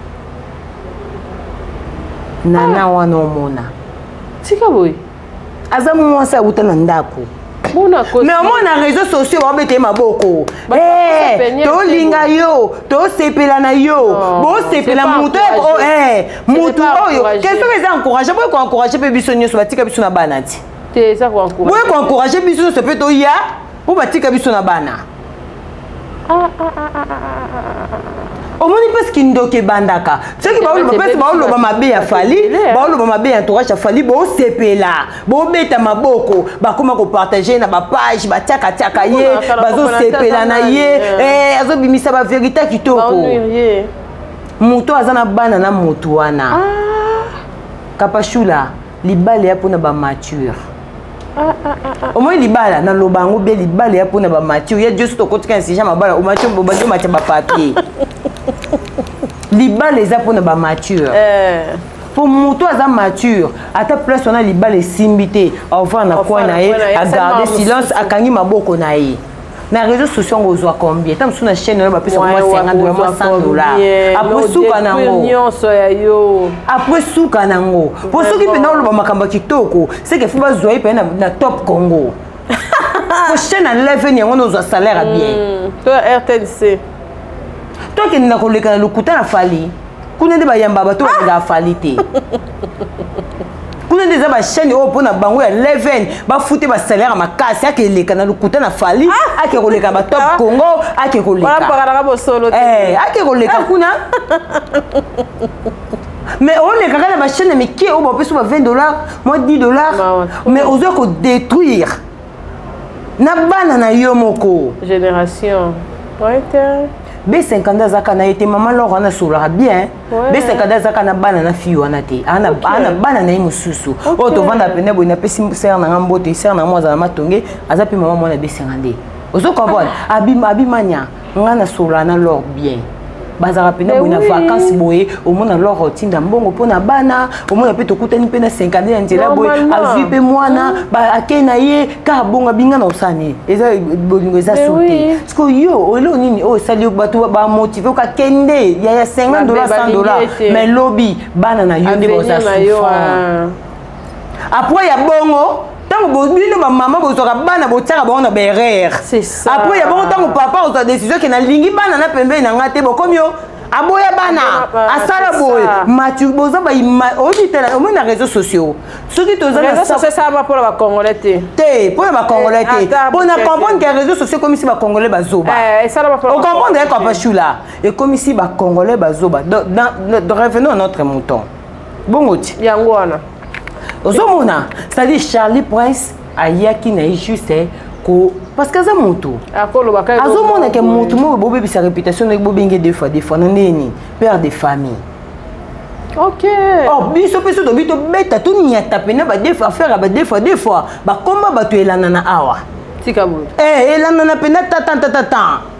nana wana omona tika boye aza moi sa uta na ndako bona ko mais au na réseaux sociaux ba bete maboko to linga yo to sepela na yo bo sepela muto muto oyo qu'est-ce que ça encourager pour encourager pe biso nyoso batika biso na banati te ça ko encourager pour encourager biso se peut to ya pour batika biso na bana omoni parce qu'il ndoke bandaka ce qui baolo parce baolo ba mabe ya fali baolo ba mabe entourage ya fali bo sepela bo beta maboko ba koma ko partager na ba page ba tiaka tiaka ye bazo sepela na ye azo bimisa ba vérité kitoko muto azana bana na muto wana kapashula libale ya pona ba mature. Au moins libala na lobango be libala ya pona ba mature ya juste kotika insija mabala o mature bo bazo matia ba papier libala eza pona ba mature pour muto aza mature ata place on a libala simbité avant na quoi na ye a garder silence akangi maboko na ye na réseaux sociaux on reçoit combien tant sur la chaîne on va payer moi 50 $, moi 100 $. Après souka nango après souka nango pour ceux qui pena lo makamba kitoko c'est que faut pas zoyer pena na top Congo pour chaîne en level ni on a salaire bien toi RTNC toi qui na koleka le kuta na fali kuna de ba yamba ba to ga fali te kuna des ba chaîne au pona bango ya leven ba fouté ba salaire makasi ake leka na lukuta na fali ake koleka ba top Congo ake koleka wala pakara bo solo ake koleka kuna mais on est quand même ba chaîne mais qui au ba peso ba 20 $, moi 10 $, mais on doit ko détruire na bana na yo moko génération ouais B50 zaka na été maman Laura na sola bien B50 zaka na bana na fille wana te ana bana na mususu o to vanda pene bo na pesi ser na ngambote ser na mwaza na matonge azapi maman mwana B50 ozo comprendre abimanya ngana sola na lor bien bazara pene bo na vacances boye au mona lor tinda mbongo pona bana au mona pe to kutani pe na 50 ya nzela boye azui pe mwana ba akena ye ka bonga binga na osani eza bolingo eza sauté parce que yo elo nini o sali bato ba motiver ka kende ya 50 $, 100 $, mais lobby bana na yo nde boza souffrant après ya bongo tant bobino ba maman bozoka bana botsaka ba on berère c'est ça après ya bongo tant papa on a décision que na lingi bana na pembe na ngate bokomio aboya bana asala boy matu boza ba oditela au moins na réseaux sociaux ceux qui tozana réseaux sociaux ça va pour ba congolais te pour ba congolais te bon na comprendre que réseaux sociaux comme si ba congolais bazoba ça va pour on comprendre que pas chula et comme si ba congolais bazoba dans revenons à notre mouton bongoti yango wana ozomona c'est-à-dire Charlie Prince ayaki na juste ko parce que ça moto azomona que moto mo bobe sa réputation na bobenge deux fois na neni père de famille OK oh biso peso to bito beta to nyata pena ba deux fois faire ba deux fois ba komba ba to elana na awa tika bo elana na pena tata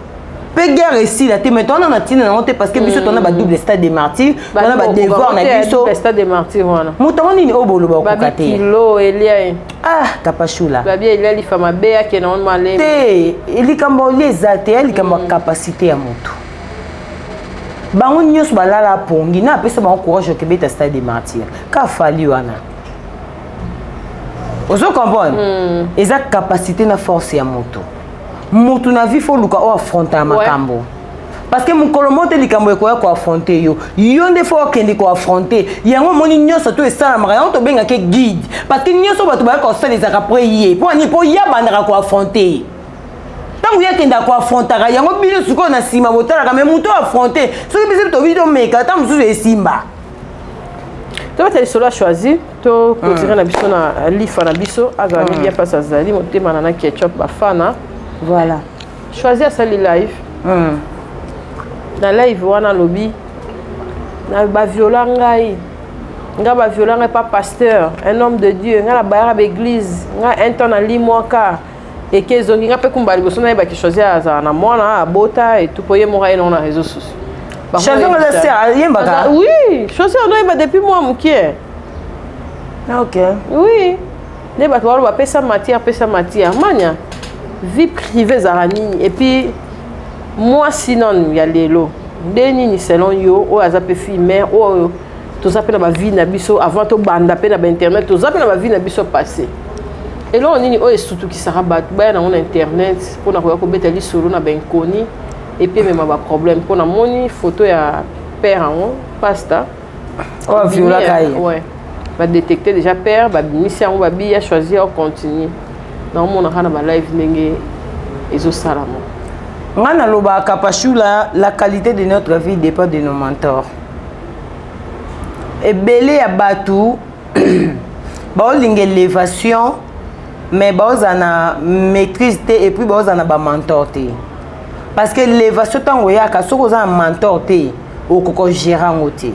Pe guerre ici là, mais toi on a tiré dans parce que biso on a ba double stade des martyrs, on a ba devoir na biso. Stade des martyrs voilà. Mutongo nini obolo ba ko kate. Kilo Elia. Ah, Kapashula. Babi Elia li fama bea ke na on malé. Te, ili kambo les até, ili kambo capacité ya moto. Bango nyos balala pongi na pesa bango courage ke beta stade des martyrs. Ka fali wana. Ozo comprendre? Eza capacité na force ya moto. Moto na vie faut luka o affronter makambo. Parce que mon colomote likambo ko affronter yo. Yo nde faut kende ko affronter. Yango moni nyoso to esala maka on to benga ke guide. Parce que nyoso bato ba ko sala ezaka prier. Pour ni po ya bandaka ko affronter. Tangu ya kenda ko affronter yango bino suko na sima botala ka mais moto affronter. Soki bisi to bito meka ta mususu esimba. Tu vas solo choisir, tu continuer na biso na lifa na biso, agani bien passe azali, motema na ketchup bafana. Voilà. Choisir ça le live. Na live wana lobby. Na ba violent ngai. Nga ba violent ngai pas pasteur, un homme de Dieu, nga la bayara l'église, nga un temps na limwaka. Et que zongi nga pe kumbali boso na ba ki choisir za na mwana bota et tout poye mo ra na réseaux sociaux. Choisir la sœur, oui, choisir on a depuis moi mukie. OK. Oui. Les batouars va pesa matière, mania. Vie privée zarani et puis moi sinon il y a les lots. Deni ni selon yo o azape filmer o to zape na ba vie na biso avant to banda pe na ba internet to zape na ba vie na biso passé. Et là on ni o surtout qui sera bat ba na on internet pour na ko betali solo na ben koni. Et puis même un problème pour la moni photo ya père en pasta oh viola kai ouais va détecter déjà père va mission va bien choisir continuer dans mon ana ba live ndenge ezo salamo ngana loba Kapashula la qualité de notre vie dépend de nos mentors et belé ya batu ba lingue élévation mais ba na maîtrise et puis ba na ba mentor té. Parce que l'élévation tant que yaka soko za mentor té o koko gérant oté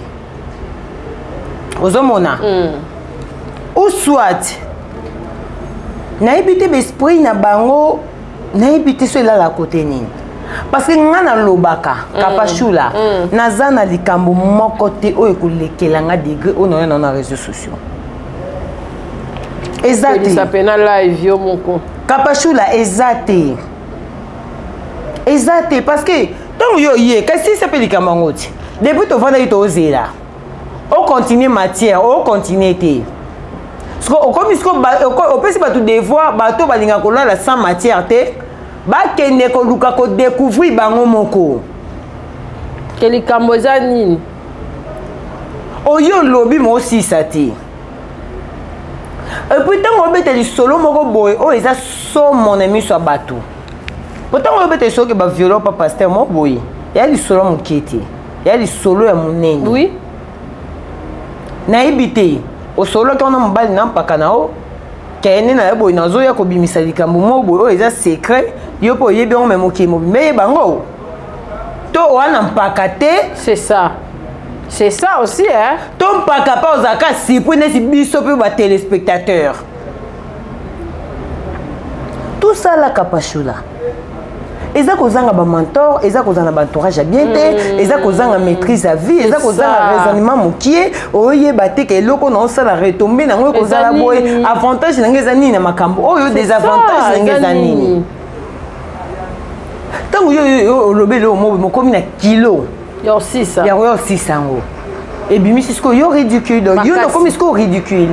ozomona ou soit na ebité l'esprit na bango na ebité so la côté nini parce que ngana lobaka Kapashula naza na likambo moko té o ekolekela nga degré o na na réseaux sociaux exact ça pena live yo moko Kapashula exact exact parce que tant yo yé kasi ça peut likambo ngoti depuis to vanda to zela on continue matière on continue té parce que comme on peut pas tout devoir bato balinga ko la sans matière té ba kende ko luka ko découvrir bango moko ke likambo za nini oyo lobi mo aussi ça té et puis tant on beteli solo moko boy o eza so mon ami so bato pourtant on peut te dire que ba violent pas pasteur mo boy il y a du solo mon kété il y a du solo ya monene oui na ibité au solo quand on mbali na mpaka na o kene na boy na zo ya ko bimisa likambo mo boy o eza secret yo po yebi on même ki mo mais bango to wana mpaka te c'est ça aussi hein to mpaka pa ozaka si pour ne si biso pe ba téléspectateurs tout ça la Kapashula eza kozanga ba mentor eza kozanga ba entourage bien té eza kozanga maîtrise à vie eza kozanga raisonnement mokie oye baté ke loko na osala retomber na ngo kozala boy avantage na ngeza nini na makambo oyo désavantage na ngeza nini tango yo lobelo mo komi na kilo yo 6 ya yo 6 ango et bimi sisko yo ridicule donc yo no komi sisko ridicule.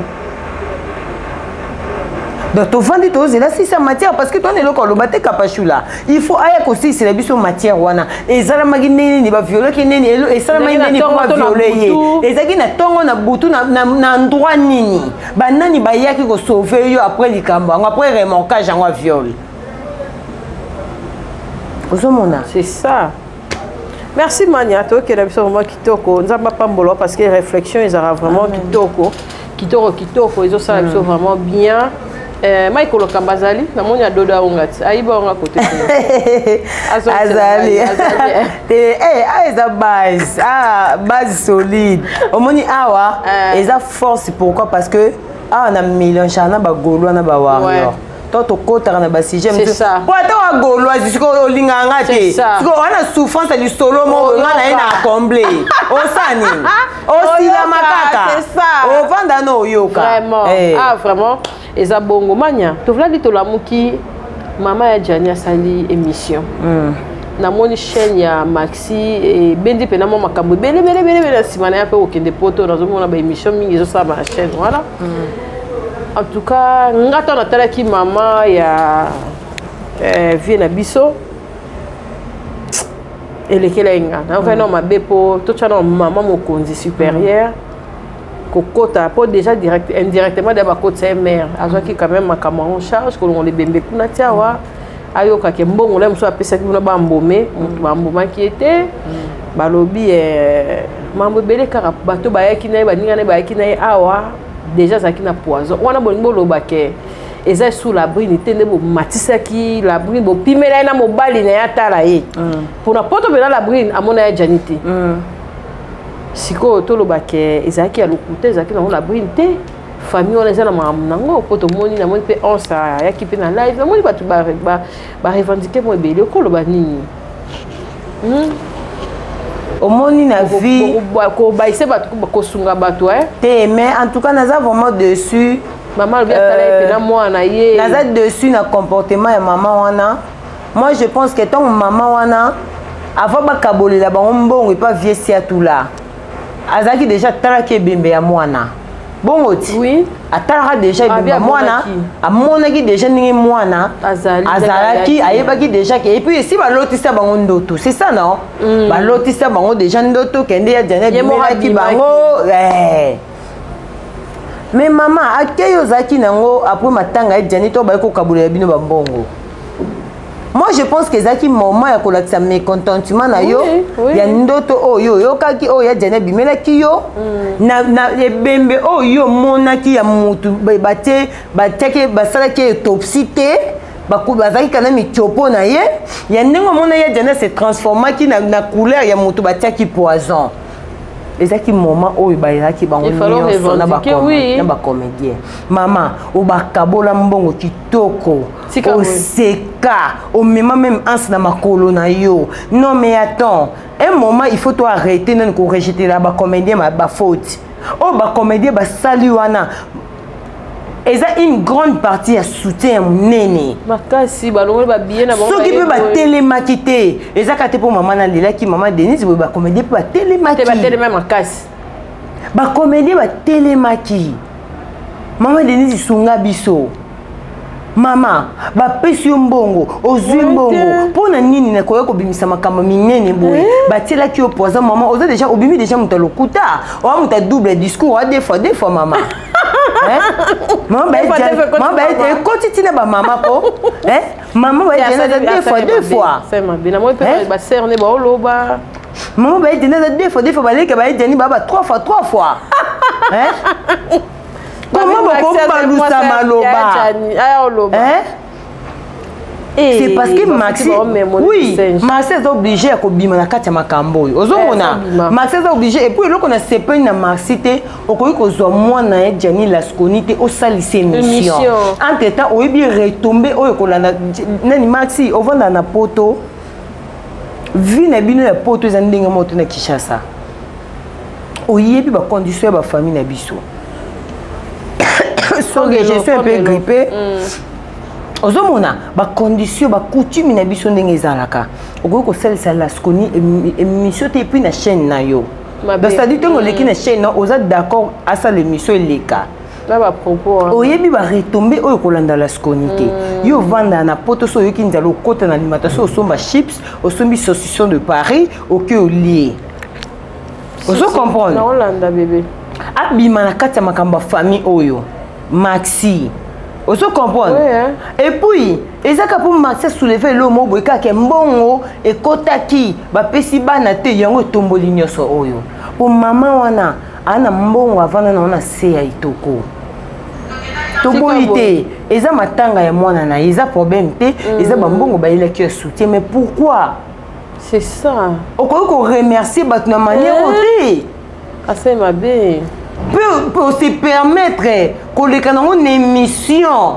Donc, tu vends tout c'est là si ça matière parce que toi, on est là quand le bâté Kapashula. Il faut ailleurs aussi c'est la biso matière wana. Et ça la magine ni ba violer qui neni et ça la magine ni pas violer. Et ça qui na tongo na butu na endroit nini. Ba nani ba yaki ko sauver yo après likambo après remorquage en viol. Ozomona. C'est ça. Merci Mania, toi qui es vraiment kitoko. Nous avons pas mbolo parce que réflexion ils aura vraiment kitoko. Kitoko ils ont ça vraiment bien. Michael Kambazali, na moni adoda ongati. Aiba onga côté. Azali. Eza base. Base solide. Omoni awa, eza force pourquoi parce que on a mélangé na ba golo na ba warrior. toi tokotaka na basujet c'est ça po ata wa gauloise siko olinganga te siko wana souffrance ya lisolo moko nga na ye na acomble osani osilama kaka ovanda na oyoka vraiment ah vraiment eza bongo manya tovulaki tolamuki mama ya Jani asali émission namoni chaîne ya Maxi et bendi pena mo makambo bele nsima na ya pe okende poto nazomona ba émission mingi ezosala na chaîne voilà en tout cas ngata natalaki mama ya vie na biso elekela inga nakokana mabe po totya mama mokonzi supérieur kokota po déjà indirectement de bakota ya mère azwaki quand même makambo en charge kolongo lebembe kuna tiawa ayokaki mbongo la mosu apesaki kuna bambome bambomaki ete balobi mambo ebele kaka bato bayaki na ye baninga na ye bayaki na ye awa déjà azalaki na poison wana bolingi bolobake eza sous labrine te nde bomatisaki labrine bopimela ye na mobali na ye atala ye mpona poto mpena labrine amona ye Jani te sikoyo tolobake ezalaki ya lokuta ezalaki nango labrine te famille wana eza na makambo nango po tomoni namoni mpe once ayaki mpe na live namoni bato barevendike mo ebele okoloba nini omoni na vie kobaise bato kosunga bato te mais en tout cas naza vraiment dessus maman alobi atala ye pena mwana ye naza dessus na comportement ya mama wana moi je pense que ntango mama wana avant bakabolela bango mbongo epa vie siatula azalaki déjà atalaki ebembe ya mwana bongo ti oui atalaka déjà ebembe mwana amonaki déjà ndenge mwana azalaki ayebaki déjà ke epuis esi balotisa bango ndoto c'est ça non balotisa bango déjà ndoto kende ya Jani abimelaki bango mais mama akei ozalaki nango après matanga ya Jani to baye kokabolela bino bambongo moi je pense que ezalaki moment ya kolakisa mécontentement na yo ya ndoto oyo oyokaki oyo ya Jani abimelaki yo na ebembe oyo omonaki ya mutu batiaki basalaki autopsie te bazalaki kana mitiopo na ye ya ndenge omona ya Jani se transformaki na couleur ya mutu batiaki poison ezaki moment oyo bayelaki bango nyonso na bacomédien mama obakabola mbongo kitoko oseka omema même anse na makolo na yo non mais attends un moment il faut toi arrêter nani korejeter la bacomédien bafaute oyo bacomédien basali wana eza une grande partie ya soutien ya monene makasi balongoli babillet na bango soki mpe batelemaki te ezaka te mpo mama nalelaki mama Denise boye bacomédien mpe batelemaki makasi bacomédien batelemaki mama Denise sunga biso mama bapesi yo mbongo ozwi mbongo mpona nini nakoya kobimisa makambo minene boye batielaki yo poison mama oza déjà obimi déjà moto alokuta oya moto double discours oya deux fois mama ekoti ntina bamama po mama bayedeneza deux fois mama bayedeneza deux fois baleke bayedeni baba trois fois comment bakobalusa maloba c'est parce que Maxi oui Maxi est obligé à kobima na kati ya makambo oyo ozomona Maxi est obligé et puis eloko na sepeni na Maxi te okoki kozwa mwana ya Jani Lasconi te osalisa émission entre temps oyebi retombe oyo kolanda nani Maxi ovanda na poto vi na bino ya poto eza ndenge moto na Kinshasa oyebi bacondition ya bafamille na biso soki je suis un peu grippé ozomona bacondition bakoutume na biso ndenge ezalaka okoki kosalisa Lasconi émission te epuis na chaîne na yo c'est-à-dire ntongo oleki na chaîne oza d'accord asala émission eleka oyebi baretombe oyo kolanda Lasconi te yo ovanda na poto so oyoki nzala okota na alimentation osomba chips osombi saucisson de Paris oki olie ozocomprendre abima na kati ya makambo ya famille oyo Maxi ozo comprendre et puis ezaka pour Maxi soulever le mot boyaka mbongo ekotaki bapesi bana te yango etomboli nyonso oyo pour mama wana ana mbongo avana na se ya itoko toboyi te eza matanga ya mwana na eza problème te eza bambongo bayelaki ya soutien mais pourquoi c'est ça okoki ko remercier bato na manière te assez mabe peut se permettre koleka nango une émission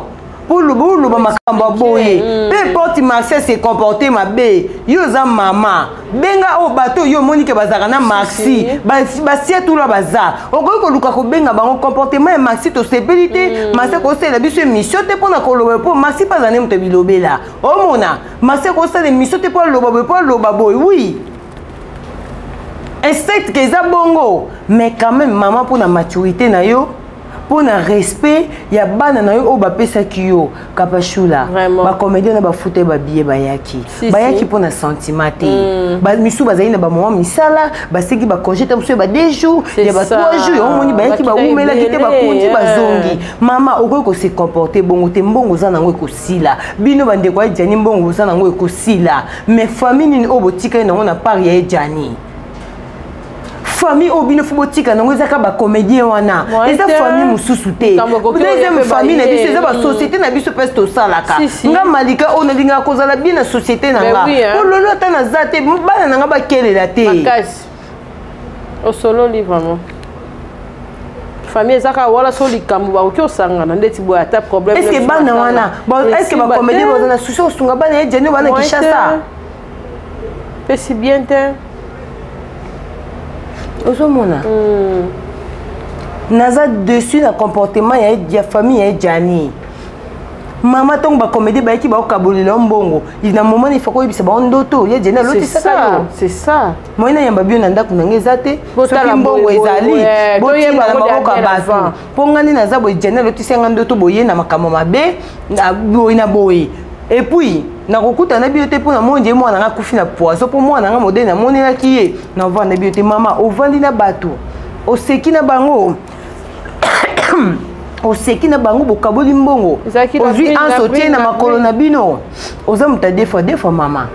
pour le makambo boye peu importe Marcel s'est comporté mabe yo za mama benga o bato yo monique bazaka na Maxi basia tout la bazar okoki koluka ko benga bango comportement ya Maxi to sepelité Marcel ko sala biso mission te pona ko loba po Maxi pas ané mto bilobela o mona Marcel ko sala mission te po loba boy oui insecte que ça bongo mais quand même maman pour la maturité na yo pour le respect ya bana na yo o ba pesa kiyo kapashula ba comédien na ba fouté ba billet ba yaki pour na sentiment te ba misu bazali na ba moment misala ba seki ba congé tam so ba 2 jours ya ba 3 jours on moni ba yaki ba umela kite ba konti ba zongi mama okoki ko se comporter bongo te mbongo za nango ko sila bino bande kwa jani mbongo za nango ko sila mais famille ni obotika na on a part ya jani famille obino fubotika nango ezaka ba comédien wana eza famille mususu te deuxième famille na biso eza ba société na biso peste osalaka nga malika ona linga kozala bien na société na nga ololo ata na zate bana nanga bakelela te makasi osolo livrement famille ezaka wala so likambo ba oki osangana ndeti boya ata problème est-ce que bana wana est-ce que ba comédien bazana souci osunga bana ejeni bana kishasa pesi bien te Ozomona naza dessus na comportement ya famille ya Jani mama tong ba comédie ba ki ba okabolela mbongo ina moment il faut ko yibisa ba ndoto ya Jani loti saka c'est ça moi na yamba bio na ndako na ngezate soki mbongo ezali boyeba na maboko bato pongani naza bo Jani loti senga ndoto boye na makambo mabe na boyina boye et puis na kokuta na biote pour na monde moi na kufi na poison pour moi na modèle na monela kié na vendre biote mama o vandi na bato o seki na bango o seki na bango bokaboli mbongo ozui en sauté na makolo na bino oza muta des fois mama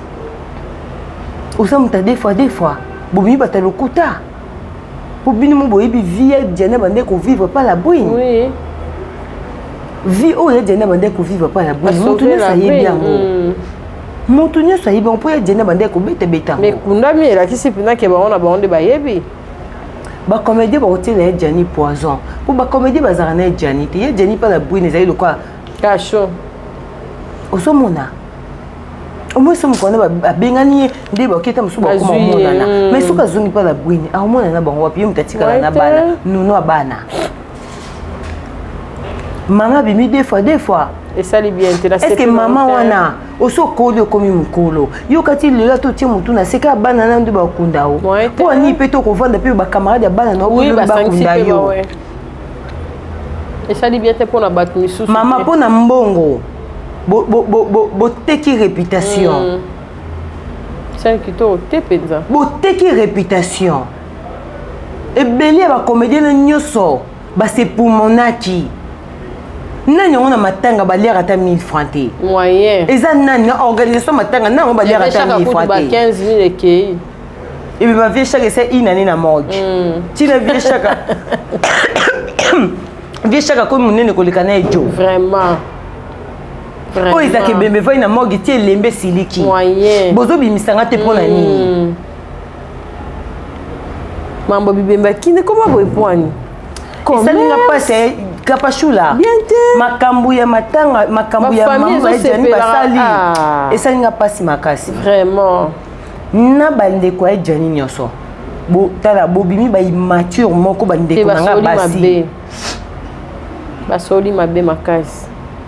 oza muta des fois bobi bata lokuta pour bino mo boyebi vie diana bande ko vivre pas la bruine oui vie o ya diana bande ko vivre pas la bruine mutu ça y est bien Montonio ça y est on peut dire bande ko beta mais kunda mi la kisi pina ke ba on a ba on de ba yebi ba comédie ba hôtel ya Jani poison pour ba comédie ba zarana Jani te ya Jani pas la bruine ezali le quoi cacho osomona au moins somme qu'on a bengani nde ba keta musu ba ko monana mais suka zungi pas la bruine a mona na bango wapi mutatika na bana nuno abana maman bimi des fois et ça bien est-ce que maman wana oso kolo komi mukolo yo kati lela to tie mutu na seka bana na ndu ba kunda o po ni peto ko vanda pe ba camarade ya bana no oui, ba kunda yo et ça bien te pona bat misusu maman pona mbongo bo teki réputation c'est qui to te penza bo teki réputation et belia ba comédien nyoso ba se pour monaki nani on a matanga balière à 1000 francs moyen et ça nani organisation matanga na on balière à 1000 francs 15 000 et puis ma vie chaque c'est une année na mode tu la vie chaque vie chaque comme munene ko likana ejo vraiment o izaki bembe vai na mode tie lembe siliki moyen bozo bimisanga te pona nini mambo bibemba kine comment boy poani comme ça n'a pas c'est kapashula makambu ya matanga makambu ya mambo ya Jani basali et ça n'a pas si makasi vraiment na bande ko ya Jani nyoso bo tala bobimi ba immature moko bande ko nga basi basoli mabe makasi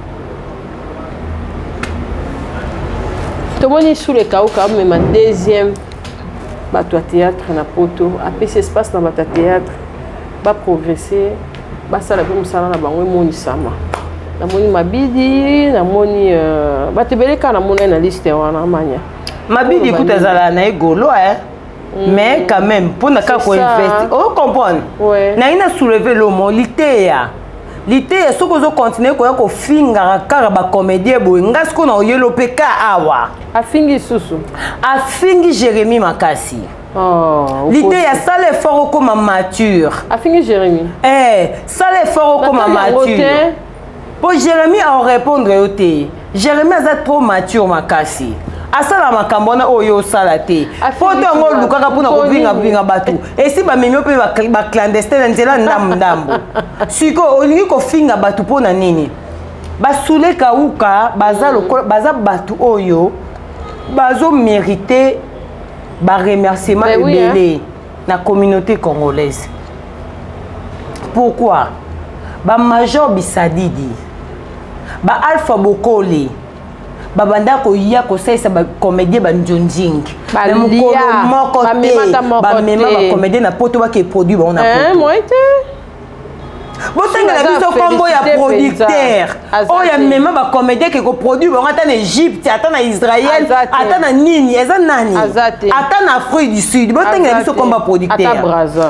tomoni sous le cas quand même ma deuxième bato théâtre na poto après cet espace dans bato théâtre ba progresser basala pe musala na bango moni sama na moni mabidi na moni batebeleka na mona na liste wana manya mabidi kutazala na egolo mais quand même pour na ka ko investi o comprendre na ina soulever le mot litéa soko zo continuer ko finga kaka ba comédien boy ngasko na yelo peka awa afingi susu afingi Jérémy Makasi. Oh, l'idée est ça l'effort comme mature. Afingi Jérémy. Ça l'effort comme mature. Pour Jérémy à répondre au thé. Jérémy est trop mature Makasi. Asala makambona oyo salate. Foto ngo lukaka pona ko binga batu. Et si ba memio pe ba clandestin nzela ndambo. Siko olingi ko finga batu pona nini? basule kauka baza batu oyo bazo mériter ba remerciement ebele na communauté congolaise. Pourquoi? Ba Major Bisadidi, ba Alpha Bokole, ba banda ko ya ko saisa ba comédien ba Njonjing, ba mukolo moko te, ba mema ba comédien na poto ba ke produit ba on a poto. Moi te. Botanga la biso kombo ya producteur. Oh ya mema ba comédien ke ko produit ba ata na Égypte, ata na Israël, ata na nini, eza nani? Ata na Afrique du Sud. Botanga la biso kombo producteur. Ata Braza.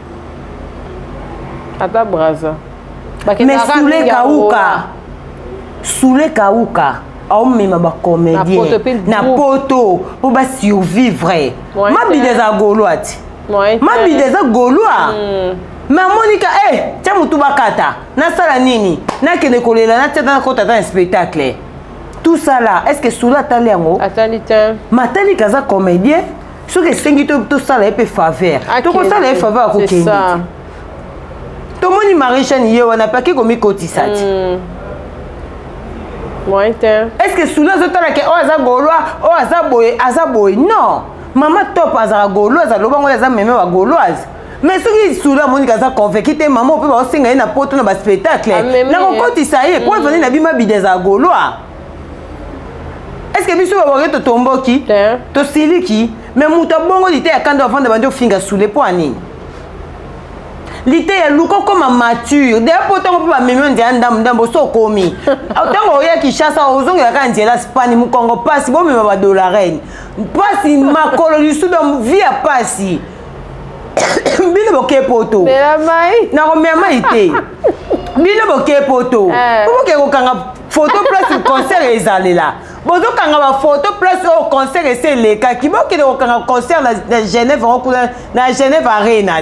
Ata Braza. Mais Soule Kauka, mema ba comédien na poto pour ba survivre. Ma bideza goloati. Ma bideza goloa. Mais Monica, tiens mutu bakata. Na sala nini? Na kene kolela na tata na kota dans spectacle. Tout ça là, est-ce que Soula tali yango? Atalita. Matali kaza comédien, ce que sengi to sala epé faveur. To ko sala faveur ko kendi. Tout le monde Marie-Chan on n'a pas qui comme cotisati. Est-ce que sous la zota la ke o aza goloa o aza boy non maman top aza goloa za lobango aza meme wa goloise mais ce qui sous la Monica aza convaincu te maman peut ba singa na poto na ba spectacle na ko kotisa ye pour venir na bima bideza goloa. Est-ce que biso ba to tomboki to siliki mais muta bongo dite ya kanda avant de bando finga sous les poignets. L'ité est louco comme mature. Des potents pour même on dit ndambo so komi. Autant oya ki chassa ozongo ya kanji la Espagne mu Congo passe bon même ba dollar reine. Passe ma colo du sud vie à passi. Bino boké poto. Mais la mai. Na romia maité. Bino boké poto. Pour que ko kanga photo place concert ezali là. Bozo kanga ba photo place au concert c'est les cas qui bo ke ko kanga concert na Genève na Genève Arena.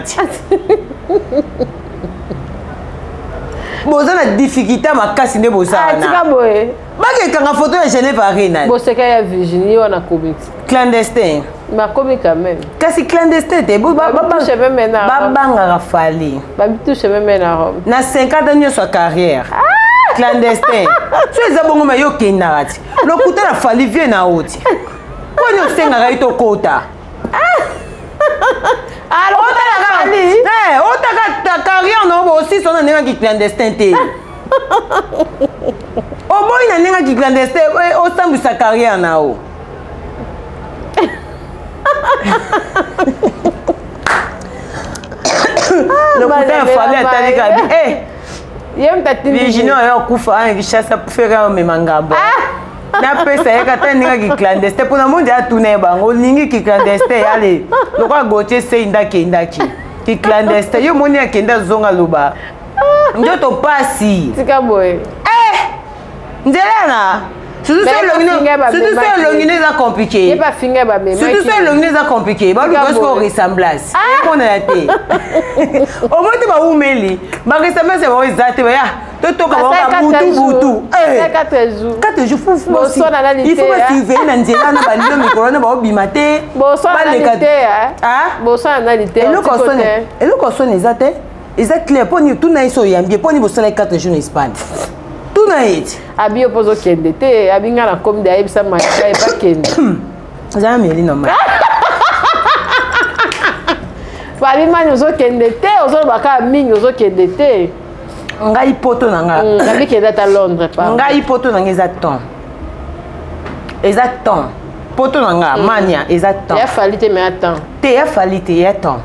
Boza na difficulté makasi nde bozana. Tika boye. Bake kanga photo ya Genève Arena. Boseka ya Virginie wana comics. Clandestin. Ma comics quand même. Kasi clandestin te touche même na. Babanga rafali. Ba touche même na Rome. Na 50 ans sa carrière. Clandestin. Tu es abongo mayo kenarati. Lokuta na fali vie na oti. Ko nyo senga raito kota. Alors, on ta carrière non aussi son nena qui clandestin te. Au moins il nena qui clandestin au sambu sa carrière na o. Le putain fallait attendre gabi. Yem tatini. Virginie yo kufa an Kinshasa pour faire me mangamba. Na pesa ya kata ninga ki clandestin pour na monde ya tourner bango ningi ki clandestin allez le quoi gotier c'est indaki ki clandestin yo moni ya kenda zonga loba ndoto pasi tika boy ndelana surtout c'est l'ongine ça compliqué il pas finger ba même surtout c'est l'ongine ça compliqué ba lu parce qu'on ressemblance on a la tête au moins tu vas umeli ba ressemblance c'est ba ezate ba ya toto ka ba butu 4 jours 4 jours fou il faut que tu viennes na nzela na ba lilo mikolo na ba obimate bo so analyté bo so analyté et le consonne ezate exact clair poni tout na iso yambie poni bo sala 4 jours en Espagne tout na it abi opozo kende te abinga na comme d'ailleurs ça ma pas kende jamais li normal Fabi mani ozo kende te ozo baka mingi ozo kende te ngai poto na nga ngabi kende ta Londres pa ngai poto na exactement poto na nga mania exactement ya falite mais attends te ya falite ya temps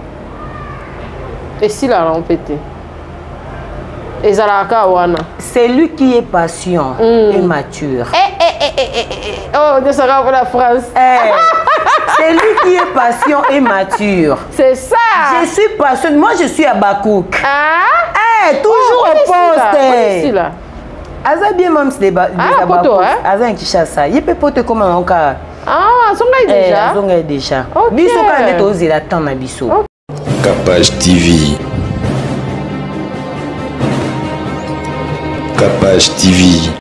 et si la rompete ezalaka wana c'est lui qui est patient et mature oh de ça pour la France c'est lui qui est patient et mature c'est ça je suis patient moi je suis à Bakouk toujours au poste là aza bien même des Bakouk aza en Kinshasa il peut porter comme un cas zonga déjà biso quand net oser la temps na biso Capage TV. Capage TV.